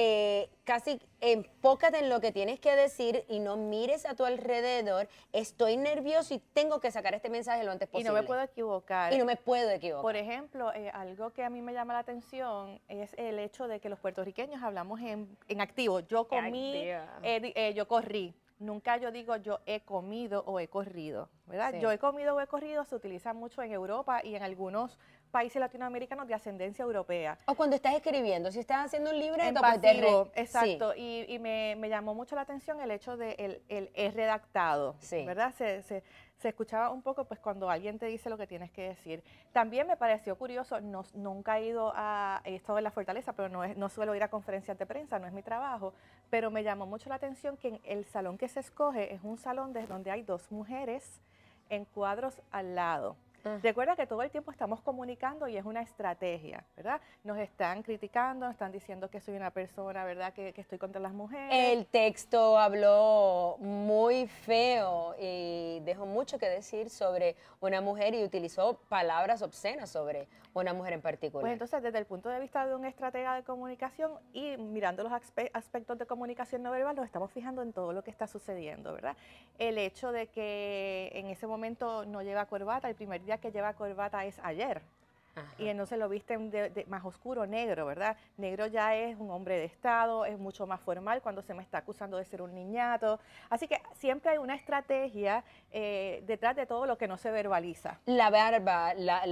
enfócate en lo que tienes que decir y no mires a tu alrededor. Estoy nervioso y tengo que sacar este mensaje lo antes posible. Y no me puedo equivocar. Y no me puedo equivocar. Por ejemplo, algo que a mí me llama la atención es el hecho de que los puertorriqueños hablamos en activo. Yo comí, yo corrí. Nunca yo digo yo he comido o he corrido, ¿verdad? Sí. Yo he comido o he corrido se utiliza mucho en Europa y en algunos países latinoamericanos de ascendencia europea. O cuando estás escribiendo, si estás haciendo un libreto, en pasivo, exacto. Sí. Y me llamó mucho la atención el hecho de el he redactado, sí. ¿Verdad? Se escuchaba un poco pues cuando alguien te dice lo que tienes que decir. También me pareció curioso, nunca he estado en la Fortaleza, pero no suelo ir a conferencias de prensa, no es mi trabajo, pero me llamó mucho la atención que el salón que se escoge es un salón donde hay 2 mujeres en cuadros al lado. Recuerda que todo el tiempo estamos comunicando y es una estrategia, ¿verdad? Nos están criticando, nos están diciendo que soy una persona, ¿verdad? Que estoy contra las mujeres. El texto habló muy feo y dejó mucho que decir sobre una mujer y utilizó palabras obscenas sobre una mujer en particular. Pues entonces, desde el punto de vista de un estratega de comunicación y mirando los aspectos de comunicación no verbal, nos estamos fijando en todo lo que está sucediendo, ¿verdad? El hecho de que en ese momento no lleva corbata, el primer día que lleva corbata es ayer. Ajá. Y entonces lo visten de más oscuro, negro, ¿verdad? Negro ya es un hombre de Estado, es mucho más formal cuando se me está acusando de ser un niñato. Así que siempre hay una estrategia detrás de todo lo que no se verbaliza. La barba,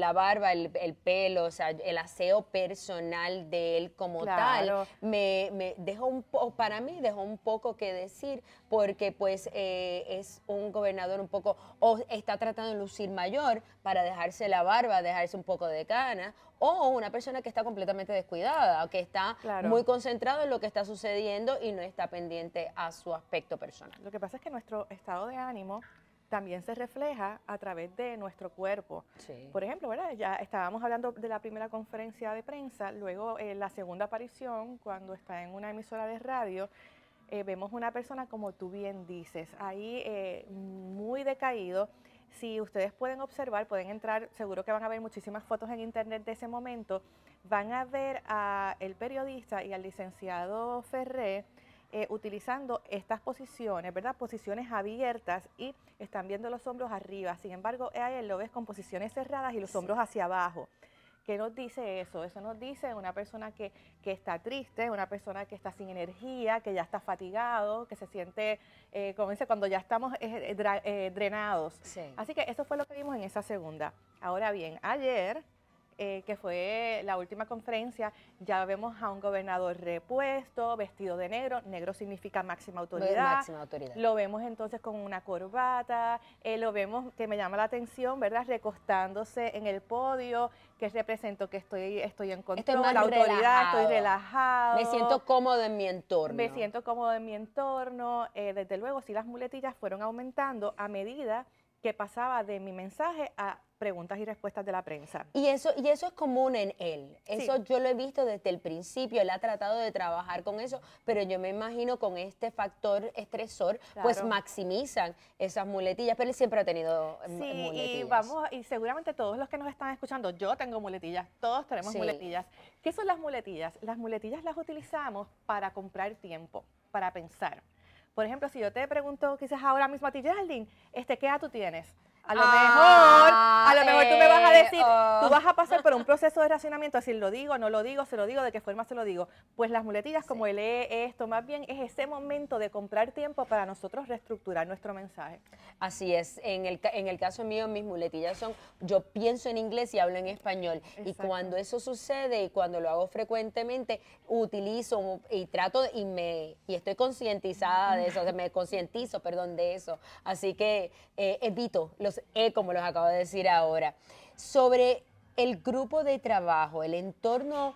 el pelo, o sea, el aseo personal de él como tal, me dejó para mí dejó un poco que decir, porque pues es un gobernador un poco, o está tratando de lucir mayor para dejarse la barba, dejarse un poco de cana, o una persona que está completamente descuidada, o que está muy concentrado en lo que está sucediendo y no está pendiente a su aspecto personal. Lo que pasa es que nuestro estado de ánimo también se refleja a través de nuestro cuerpo. Sí. Por ejemplo, ¿verdad? Ya estábamos hablando de la primera conferencia de prensa, luego la segunda aparición, cuando está en una emisora de radio, vemos una persona, como tú bien dices, ahí muy decaído. Si ustedes pueden observar, pueden entrar, seguro que van a ver muchísimas fotos en internet de ese momento, van a ver al periodista y al licenciado Ferré utilizando estas posiciones, ¿verdad? Posiciones abiertas y están viendo los hombros arriba. Sin embargo, a él lo ves con posiciones cerradas y los hombros hacia abajo. ¿Qué nos dice eso? Eso nos dice una persona que está triste, una persona que está sin energía, que ya está fatigado, que se siente, como dice, cuando ya estamos drenados. Sí. Así que eso fue lo que vimos en esa segunda. Ahora bien, ayer, que fue la última conferencia, ya vemos a un gobernador repuesto, vestido de negro. Negro significa máxima autoridad. Máxima autoridad. Lo vemos entonces con una corbata, lo vemos, que me llama la atención, ¿verdad? Recostándose en el podio, que represento que estoy en control, la autoridad, estoy relajado. Me siento cómodo en mi entorno. Me siento cómodo en mi entorno. Desde luego, sí, las muletillas fueron aumentando a medida que pasaba de mi mensaje a preguntas y respuestas de la prensa. Y eso es común en él. Eso Sí. yo lo he visto desde el principio. Él ha tratado de trabajar con eso, pero yo me imagino con este factor estresor, pues Claro. maximizan esas muletillas. Pero él siempre ha tenido Sí, muletillas. y seguramente todos los que nos están escuchando, yo tengo muletillas, todos tenemos Sí. muletillas. ¿Qué son las muletillas? Las muletillas las utilizamos para comprar tiempo, para pensar. Por ejemplo, si yo te pregunto quizás ahora mismo a ti, Geraldine, ¿qué edad tú tienes? A lo mejor tú me vas a decir, tú vas a pasar por un proceso de racionamiento, decir, lo digo, no lo digo, se lo digo, de qué forma se lo digo. Pues las muletillas, como lee esto, más bien es ese momento de comprar tiempo para nosotros reestructurar nuestro mensaje. Así es, en el caso mío, mis muletillas son, yo pienso en inglés y hablo en español. Y Exacto. cuando eso sucede y cuando lo hago frecuentemente, utilizo y trato y estoy concientizada de eso, o sea, me concientizo, perdón, de eso. Así que evito los como los acabo de decir ahora. Sobre el grupo de trabajo, el entorno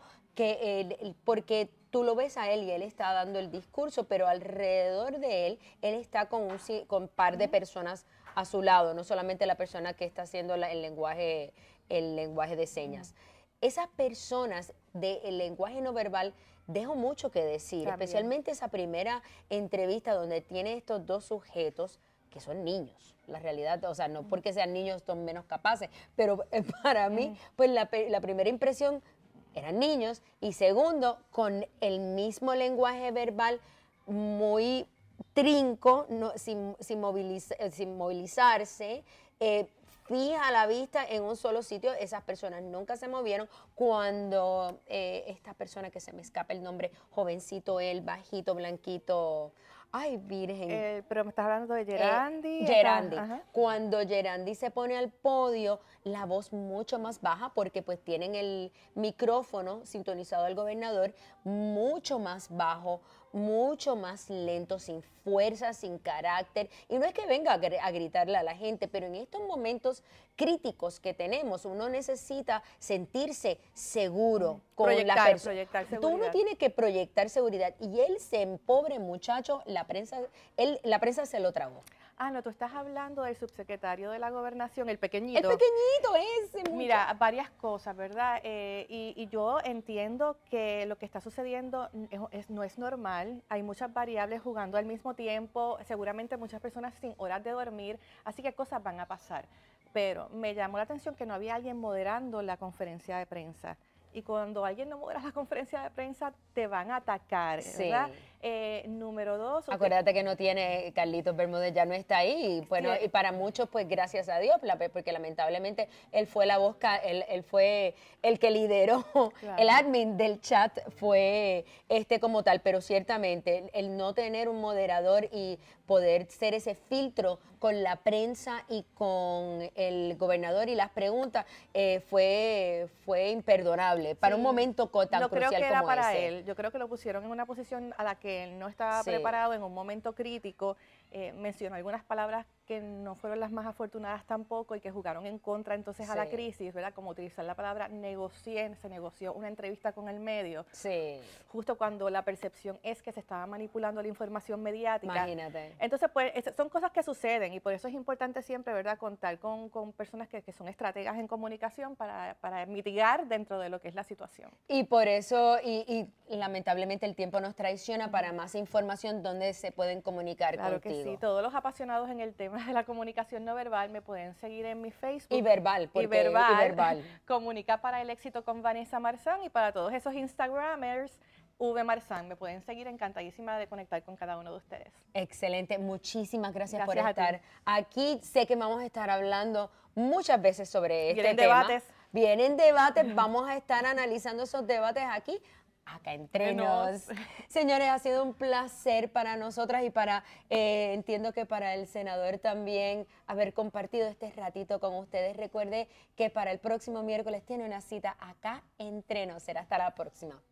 porque tú lo ves a él y él está dando el discurso, pero alrededor de él está con un par de personas a su lado, no solamente la persona que está haciendo el lenguaje de señas. Esas personas del lenguaje no verbal dejan mucho que decir, También. especialmente esa primera entrevista donde tiene estos dos sujetos que son niños. La realidad, o sea, no porque sean niños son menos capaces, pero para mí, pues la primera impresión eran niños, y segundo, con el mismo lenguaje verbal muy trinco, sin movilizarse, fija la vista en un solo sitio. Esas personas nunca se movieron cuando esta persona, que se me escapa el nombre, jovencito, él, bajito, blanquito, ay, virgen. Pero me estás hablando de Gerandi. Gerandi. Ajá. Cuando Gerandi se pone al podio, la voz mucho más baja, porque pues tienen el micrófono sintonizado al gobernador mucho más bajo, mucho más lento, sin fuerza, sin carácter. Y no es que venga a gritarle a la gente, pero en estos momentos críticos que tenemos, uno necesita sentirse seguro con la persona. Proyectar Uno seguridad. tiene que proyectar seguridad, y él, pobre muchacho, la prensa se lo tragó. Ah, no, tú estás hablando del subsecretario de la Gobernación, el pequeñito. El pequeñito ese. Mira, varias cosas, ¿verdad? Y yo entiendo que lo que está sucediendo no es normal. Hay muchas variables jugando al mismo tiempo, seguramente muchas personas sin horas de dormir, así que cosas van a pasar. Pero me llamó la atención que no había alguien moderando la conferencia de prensa. Y cuando alguien no modera la conferencia de prensa, te van a atacar, ¿verdad? Sí. Número dos. Acuérdate que no tiene, Carlitos Bermúdez ya no está ahí, y bueno, Sí. y para muchos, pues gracias a Dios, porque lamentablemente él fue la voz, él fue el que lideró, Claro. el admin del chat fue como tal, pero ciertamente el no tener un moderador y poder ser ese filtro con la prensa y con el gobernador y las preguntas fue imperdonable para un momento tan no creo crucial que era como para ese. él. Yo creo que lo pusieron en una posición a la que él no estaba Sí. preparado en un momento crítico. Mencionó algunas palabras que no fueron las más afortunadas tampoco y que jugaron en contra entonces a la Sí. crisis, ¿verdad? Como utilizar la palabra se negoció una entrevista con el medio. Sí, Justo cuando la percepción es que se estaba manipulando la información mediática. imagínate. Entonces, pues, son cosas que suceden, y por eso es importante siempre, ¿verdad?, contar con personas que son estrategas en comunicación para mitigar dentro de lo que es la situación. Y por eso, y lamentablemente el tiempo nos traiciona. Para más información, ¿dónde se pueden comunicar Claro contigo? que sí, todos los apasionados en el tema de la comunicación no verbal me pueden seguir en mi Facebook. Y verbal, porque Y verbal. y verbal. Comunica para el éxito con Vanessa Marzán, y para todos esos Instagramers, V Marzán, me pueden seguir, encantadísima de conectar con cada uno de ustedes. Excelente, muchísimas gracias por Gracias a ti. estar aquí. Sé que vamos a estar hablando muchas veces sobre este Vienen tema. debates. Vienen debates, vamos a estar analizando esos debates acá entre nos. Señores, ha sido un placer para nosotras y entiendo que para el senador también, haber compartido este ratito con ustedes. Recuerde que para el próximo miércoles tiene una cita acá entre nos. Será hasta la próxima.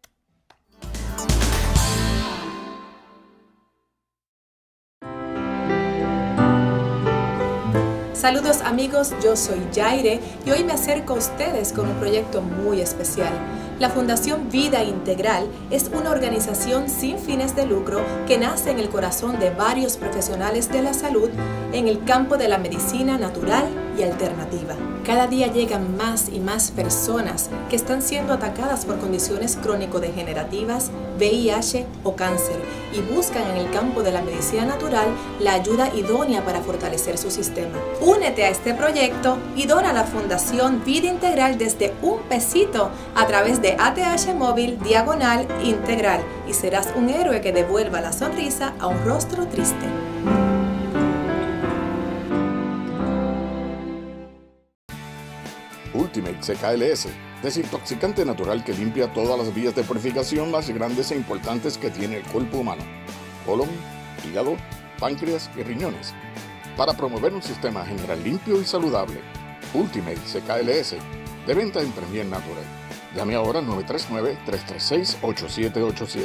Saludos amigos, yo soy Yaire y hoy me acerco a ustedes con un proyecto muy especial. La Fundación Vida Integral es una organización sin fines de lucro que nace en el corazón de varios profesionales de la salud en el campo de la medicina natural y alternativa. Cada día llegan más y más personas que están siendo atacadas por condiciones crónico-degenerativas, VIH o cáncer y buscan en el campo de la medicina natural la ayuda idónea para fortalecer su sistema. Únete a este proyecto y dona a la Fundación Vida Integral desde $1 a través de ATH Móvil /Integral y serás un héroe que devuelva la sonrisa a un rostro triste. Ultimate CKLS, desintoxicante natural que limpia todas las vías de purificación más grandes e importantes que tiene el cuerpo humano: colon, hígado, páncreas y riñones, para promover un sistema general limpio y saludable. Ultimate CKLS, de venta en Premier Natural. Llame ahora al 939-336-8787.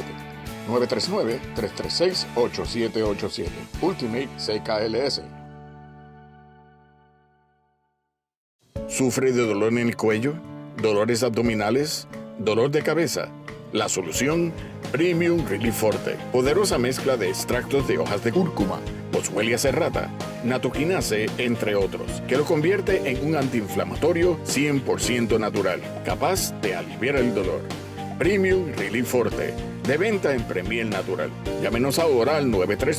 939-336-8787. Ultimate CKLS. ¿Sufre de dolor en el cuello? ¿Dolores abdominales? ¿Dolor de cabeza? La solución: Premium Relief Forte. Poderosa mezcla de extractos de hojas de cúrcuma, Boswellia serrata, Nattokinase, entre otros, que lo convierte en un antiinflamatorio 100% natural, capaz de aliviar el dolor. Premium Relief Forte, de venta en Premier Natural. Llámenos ahora al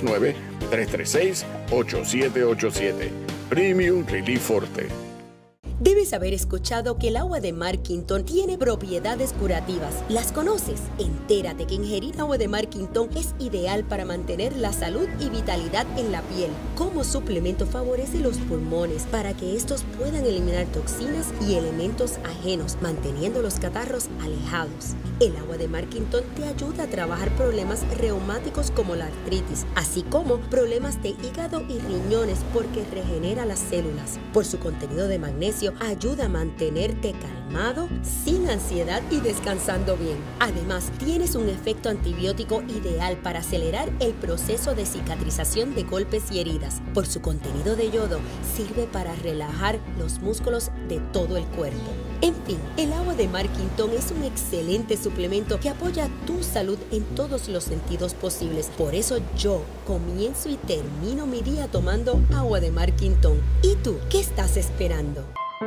939-336-8787. Premium Relief Forte. Debes haber escuchado que el agua de Mar Quintón tiene propiedades curativas. ¿Las conoces? Entérate que ingerir agua de Mar Quintón es ideal para mantener la salud y vitalidad en la piel. Como suplemento favorece los pulmones para que estos puedan eliminar toxinas y elementos ajenos, manteniendo los catarros alejados. El agua de Mar Quintón te ayuda a trabajar problemas reumáticos como la artritis, así como problemas de hígado y riñones porque regenera las células. Por su contenido de magnesio, ayuda a mantenerte calmado, sin ansiedad y descansando bien. Además, tienes un efecto antibiótico ideal para acelerar el proceso de cicatrización de golpes y heridas. Por su contenido de yodo, sirve para relajar los músculos de todo el cuerpo. En fin, el agua de Mar Quintón es un excelente suplemento que apoya tu salud en todos los sentidos posibles. Por eso yo comienzo y termino mi día tomando agua de Mar Quintón. ¿Y tú qué estás esperando?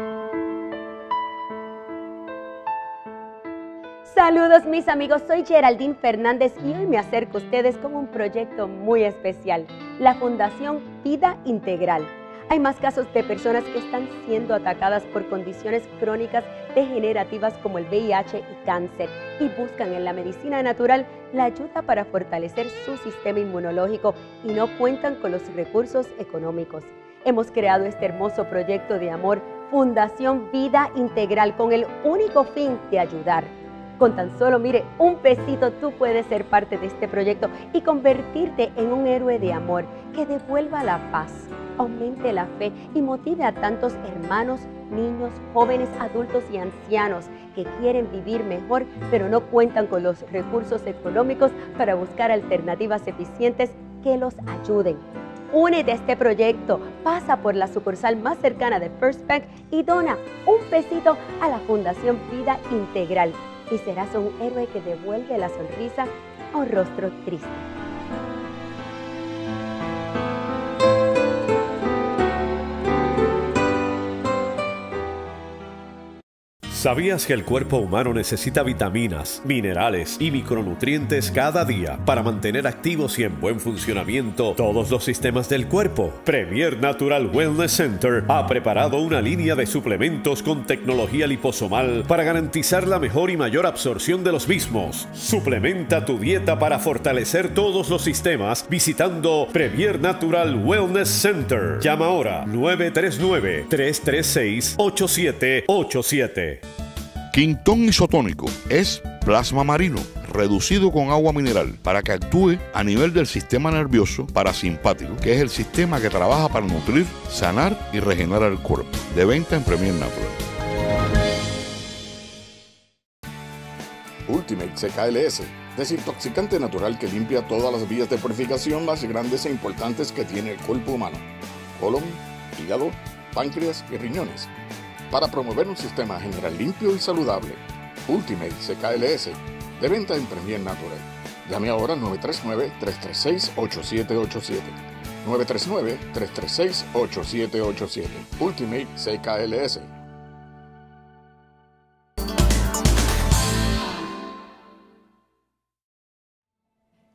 Saludos mis amigos, soy Geraldine Fernández y hoy me acerco a ustedes con un proyecto muy especial, la Fundación Vida Integral. Hay más casos de personas que están siendo atacadas por condiciones crónicas degenerativas como el VIH y cáncer y buscan en la medicina natural la ayuda para fortalecer su sistema inmunológico y no cuentan con los recursos económicos. Hemos creado este hermoso proyecto de amor, Fundación Vida Integral, con el único fin de ayudar. Con tan solo, mire, $1 tú puedes ser parte de este proyecto y convertirte en un héroe de amor que devuelva la paz, aumente la fe y motive a tantos hermanos, niños, jóvenes, adultos y ancianos que quieren vivir mejor, pero no cuentan con los recursos económicos para buscar alternativas eficientes que los ayuden. Únete a este proyecto, pasa por la sucursal más cercana de First Bank y dona $1 a la Fundación Vida Integral. Y serás un héroe que devuelve la sonrisa a un rostro triste. ¿Sabías que el cuerpo humano necesita vitaminas, minerales y micronutrientes cada día para mantener activos y en buen funcionamiento todos los sistemas del cuerpo? Premier Natural Wellness Center ha preparado una línea de suplementos con tecnología liposomal para garantizar la mejor y mayor absorción de los mismos. Suplementa tu dieta para fortalecer todos los sistemas visitando Premier Natural Wellness Center. Llama ahora 939-336-8787. Quintón isotónico es plasma marino reducido con agua mineral para que actúe a nivel del sistema nervioso parasimpático, que es el sistema que trabaja para nutrir, sanar y regenerar el cuerpo. De venta en Premier Natural. Ultimate CKLS, desintoxicante natural que limpia todas las vías de purificación más grandes e importantes que tiene el cuerpo humano: colon, hígado, páncreas y riñones, para promover un sistema general limpio y saludable. Ultimate CKLS, de venta en Premier Natural. Llame ahora al 939-336-8787. 939-336-8787. Ultimate CKLS.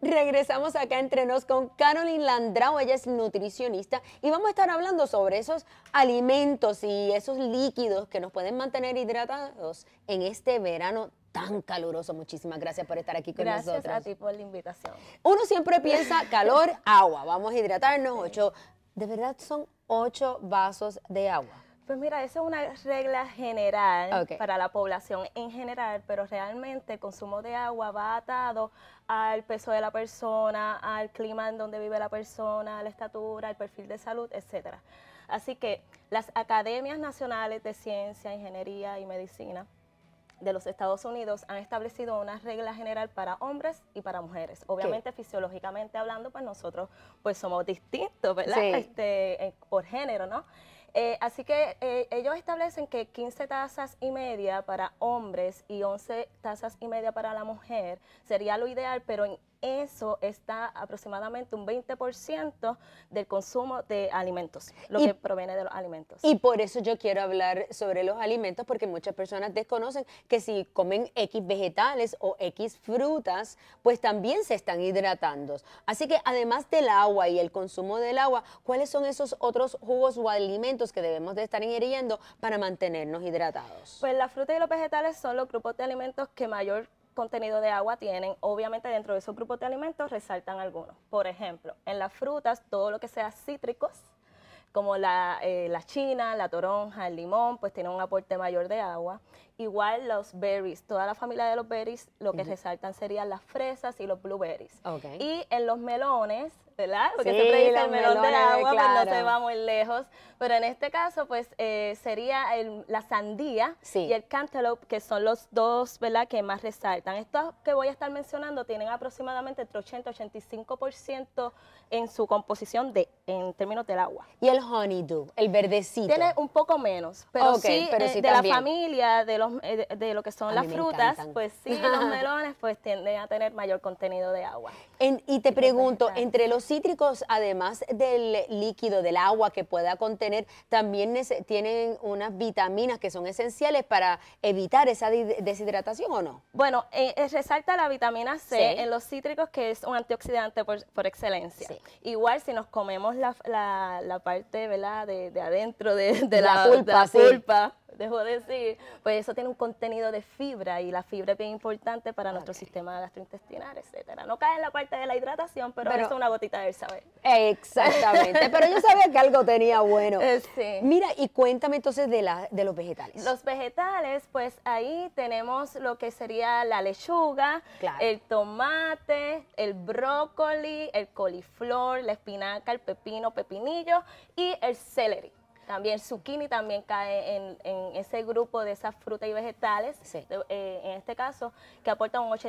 Regresamos acá entre nos con Caroline Landrao, ella es nutricionista y vamos a estar hablando sobre esos alimentos y esos líquidos que nos pueden mantener hidratados en este verano tan caluroso. Muchísimas gracias por estar aquí con nosotros. Gracias a ti por la invitación. Uno siempre piensa calor, agua, vamos a hidratarnos, 8, ¿de verdad son 8 vasos de agua? Pues mira, eso es una regla general Ok. para la población en general, pero realmente el consumo de agua va atado al peso de la persona, al clima en donde vive la persona, a la estatura, al perfil de salud, etcétera. Así que las academias nacionales de ciencia, ingeniería y medicina de los Estados Unidos han establecido una regla general para hombres y para mujeres. Obviamente, fisiológicamente hablando, pues nosotros pues somos distintos, ¿verdad? Sí. Por género, ¿no? Así que ellos establecen que 15 tazas y media para hombres y 11 tazas y media para la mujer sería lo ideal, pero en eso está aproximadamente un 20% del consumo de alimentos, lo que proviene de los alimentos. Y por eso yo quiero hablar sobre los alimentos, porque muchas personas desconocen que si comen X vegetales o X frutas, pues también se están hidratando. Así que además del agua y el consumo del agua, ¿cuáles son esos otros jugos o alimentos que debemos de estar ingiriendo para mantenernos hidratados? Pues las frutas y los vegetales son los grupos de alimentos que mayor contenido de agua tienen. Obviamente dentro de esos grupos de alimentos resaltan algunos. Por ejemplo, en las frutas, todo lo que sea cítricos, como la china, la toronja, el limón, pues tienen un aporte mayor de agua. Igual los berries, toda la familia de los berries, lo que resaltan serían las fresas y los blueberries. Y en los melones, ¿verdad? Porque Sí, siempre dice los el melón de melones, agua, pues claro. no se va muy lejos. Pero en este caso, pues sería la sandía y el cantaloupe, que son los dos, ¿verdad?, que más resaltan. Estos que voy a estar mencionando tienen aproximadamente entre 80 y 85% en su composición en términos del agua. Y el honeydew, el verdecito. Tiene un poco menos, pero sí, pero sí de también. la familia, de lo que son A las mí me frutas, encantan. pues sí, los melones pues tienden a tener mayor contenido de agua. Y te pregunto, entre los cítricos, además del líquido, del agua que pueda contener, también tienen unas vitaminas que son esenciales para evitar esa deshidratación, ¿o no? Bueno, resalta la vitamina C en los cítricos, que es un antioxidante por excelencia. Igual si nos comemos la parte, ¿verdad?, de adentro de la pulpa, dejo decir, pues eso tiene un contenido de fibra y la fibra es bien importante para nuestro sistema gastrointestinal, etcétera. No cae en la parte de la hidratación, pero eso es una gotita del saber. Exactamente, pero yo sabía que algo tenía bueno. Sí. Mira, y cuéntame entonces de los vegetales. Los vegetales, pues ahí tenemos lo que sería la lechuga, el tomate, el brócoli, el coliflor, la espinaca, el pepino, pepinillo y el celery. También zucchini también cae en ese grupo de esas frutas y vegetales, en este caso, que aportan un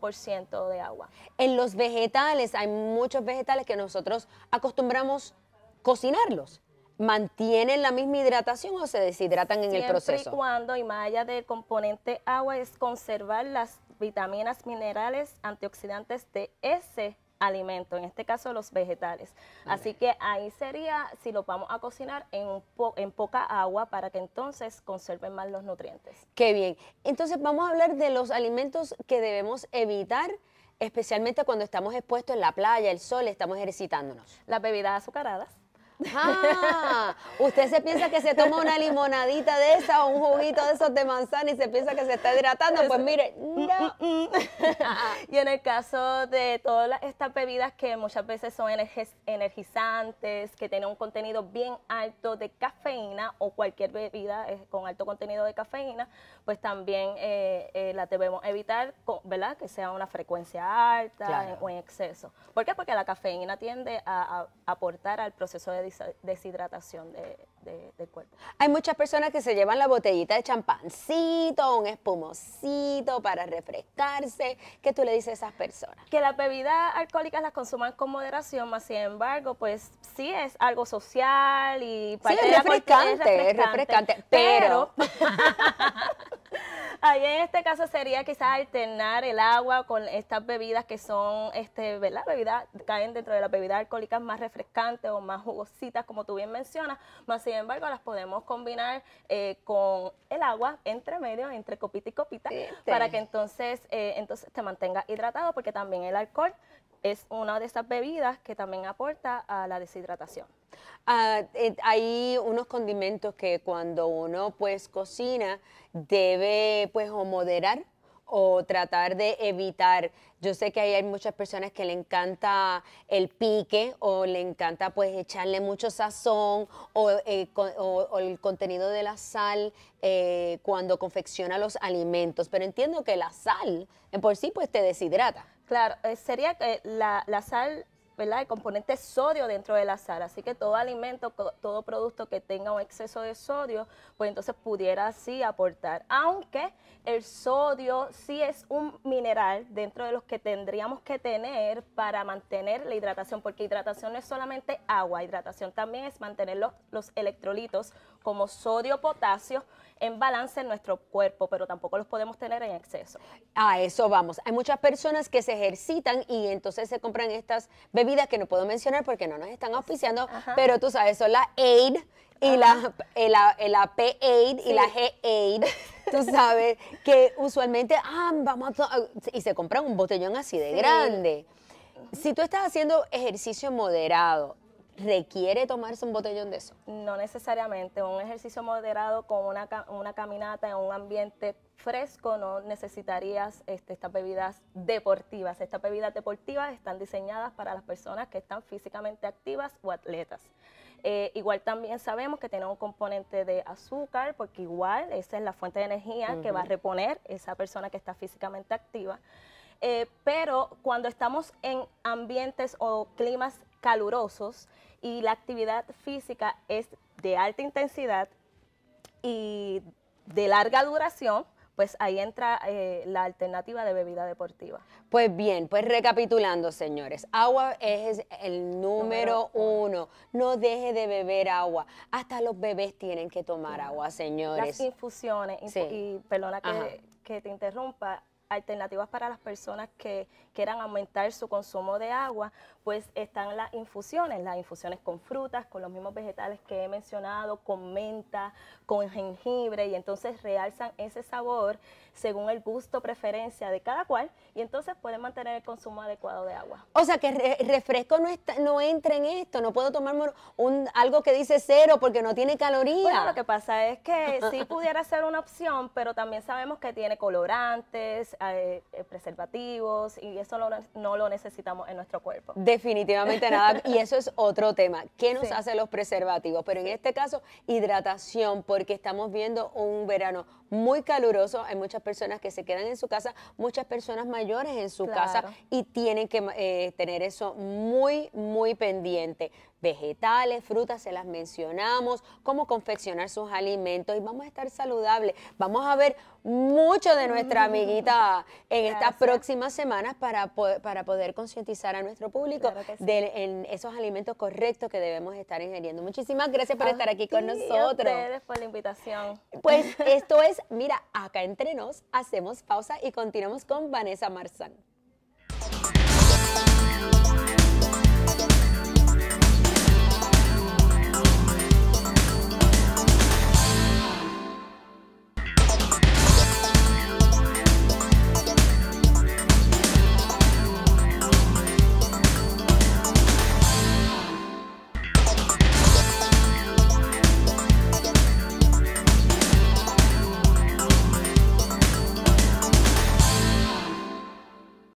85% de agua. En los vegetales, hay muchos vegetales que nosotros acostumbramos cocinarlos. ¿Mantienen la misma hidratación o se deshidratan en el proceso? Siempre y cuando, y más allá del componente agua, es conservar las vitaminas, minerales, antioxidantes de ese alimento, en este caso los vegetales. Así que ahí sería, si lo vamos a cocinar en poca agua, para que entonces conserven más los nutrientes. Qué bien. Entonces vamos a hablar de los alimentos que debemos evitar, especialmente cuando estamos expuestos en la playa, el sol, estamos ejercitándonos. Las bebidas azucaradas. Ah, usted se piensa que se toma una limonadita de esa o un juguito de esos de manzana y se piensa que se está hidratando, pues mire, no. Y en el caso de todas estas bebidas que muchas veces son energizantes, que tienen un contenido bien alto de cafeína, o cualquier bebida con alto contenido de cafeína, pues también las debemos evitar, ¿verdad?, que sea una frecuencia alta o en exceso. ¿Por qué? Porque la cafeína tiende a aportar al proceso de deshidratación del cuerpo. Hay muchas personas que se llevan la botellita de champancito, un espumosito para refrescarse. ¿Qué tú le dices a esas personas? Que las bebidas alcohólicas las consuman con moderación, más sin embargo, pues sí es algo social y sí, es refrescante, pero ahí en este caso sería quizás alternar el agua con estas bebidas que son, ¿verdad?, bebidas, caen dentro de las bebidas alcohólicas más refrescantes o más jugositas, como tú bien mencionas, más sin embargo las podemos combinar con el agua entre medio, entre copita y copita, para que entonces te mantenga hidratado, porque también el alcohol es una de esas bebidas que también aporta a la deshidratación. Hay unos condimentos que cuando uno pues cocina debe pues o moderar o tratar de evitar. Yo sé que hay muchas personas que le encanta el pique o le encanta pues echarle mucho sazón o el contenido de la sal cuando confecciona los alimentos, pero entiendo que la sal en por sí pues te deshidrata. Claro, sería que la sal, ¿verdad? El componente sodio dentro de la sal, así que todo alimento, todo producto que tenga un exceso de sodio, pues entonces pudiera sí aportar, aunque el sodio sí es un mineral dentro de los que tendríamos que tener para mantener la hidratación, porque hidratación no es solamente agua, hidratación también es mantener los electrolitos como sodio, potasio en balance en nuestro cuerpo, pero tampoco los podemos tener en exceso. A eso vamos. Hay muchas personas que se ejercitan y entonces se compran estas bebidas que no puedo mencionar porque no nos están auspiciando, pero tú sabes, son la Aid y la P-Aid y la G-Aid, tú sabes, que usualmente, y se compran un botellón así de grande. Si tú estás haciendo ejercicio moderado, ¿requiere tomarse un botellón de eso? No necesariamente. Un ejercicio moderado con una caminata en un ambiente fresco no necesitarías estas bebidas deportivas. Estas bebidas deportivas están diseñadas para las personas que están físicamente activas o atletas. Igual también sabemos que tiene un componente de azúcar, porque igual esa es la fuente de energía que va a reponer esa persona que está físicamente activa. Pero cuando estamos en ambientes o climas calurosos y la actividad física es de alta intensidad y de larga duración, pues ahí entra la alternativa de bebida deportiva. Pues bien, pues recapitulando, señores, agua es el número uno. No deje de beber agua. Hasta los bebés tienen que tomar agua, señores. Las infusiones, y perdona que te interrumpa, alternativas para las personas que quieran aumentar su consumo de agua, pues están las infusiones con frutas, con los mismos vegetales que he mencionado, con menta, con jengibre, y entonces realzan ese sabor según el gusto, preferencia de cada cual, y entonces pueden mantener el consumo adecuado de agua. O sea que refresco no entra en esto, no puedo tomarme algo que dice 0 porque no tiene calorías. Bueno, lo que pasa es que sí pudiera ser una opción, pero también sabemos que tiene colorantes, preservativos, y eso no lo necesitamos en nuestro cuerpo. Definitivamente nada, y eso es otro tema. ¿Qué nos hace los preservativos? Pero en este caso, hidratación, porque estamos viendo un verano muy caluroso. Hay muchas personas que se quedan en su casa, muchas personas mayores en su casa, y tienen que tener eso muy, muy pendiente. Vegetales, frutas, se las mencionamos, cómo confeccionar sus alimentos, y vamos a estar saludables. Vamos a ver mucho de nuestra amiguita en estas próximas semanas para poder concientizar a nuestro público en esos alimentos correctos que debemos estar ingiriendo. Muchísimas gracias por estar aquí con nosotros. A ustedes por la invitación. Pues esto es, mira, acá entre nos, hacemos pausa y continuamos con Vanessa Marzán.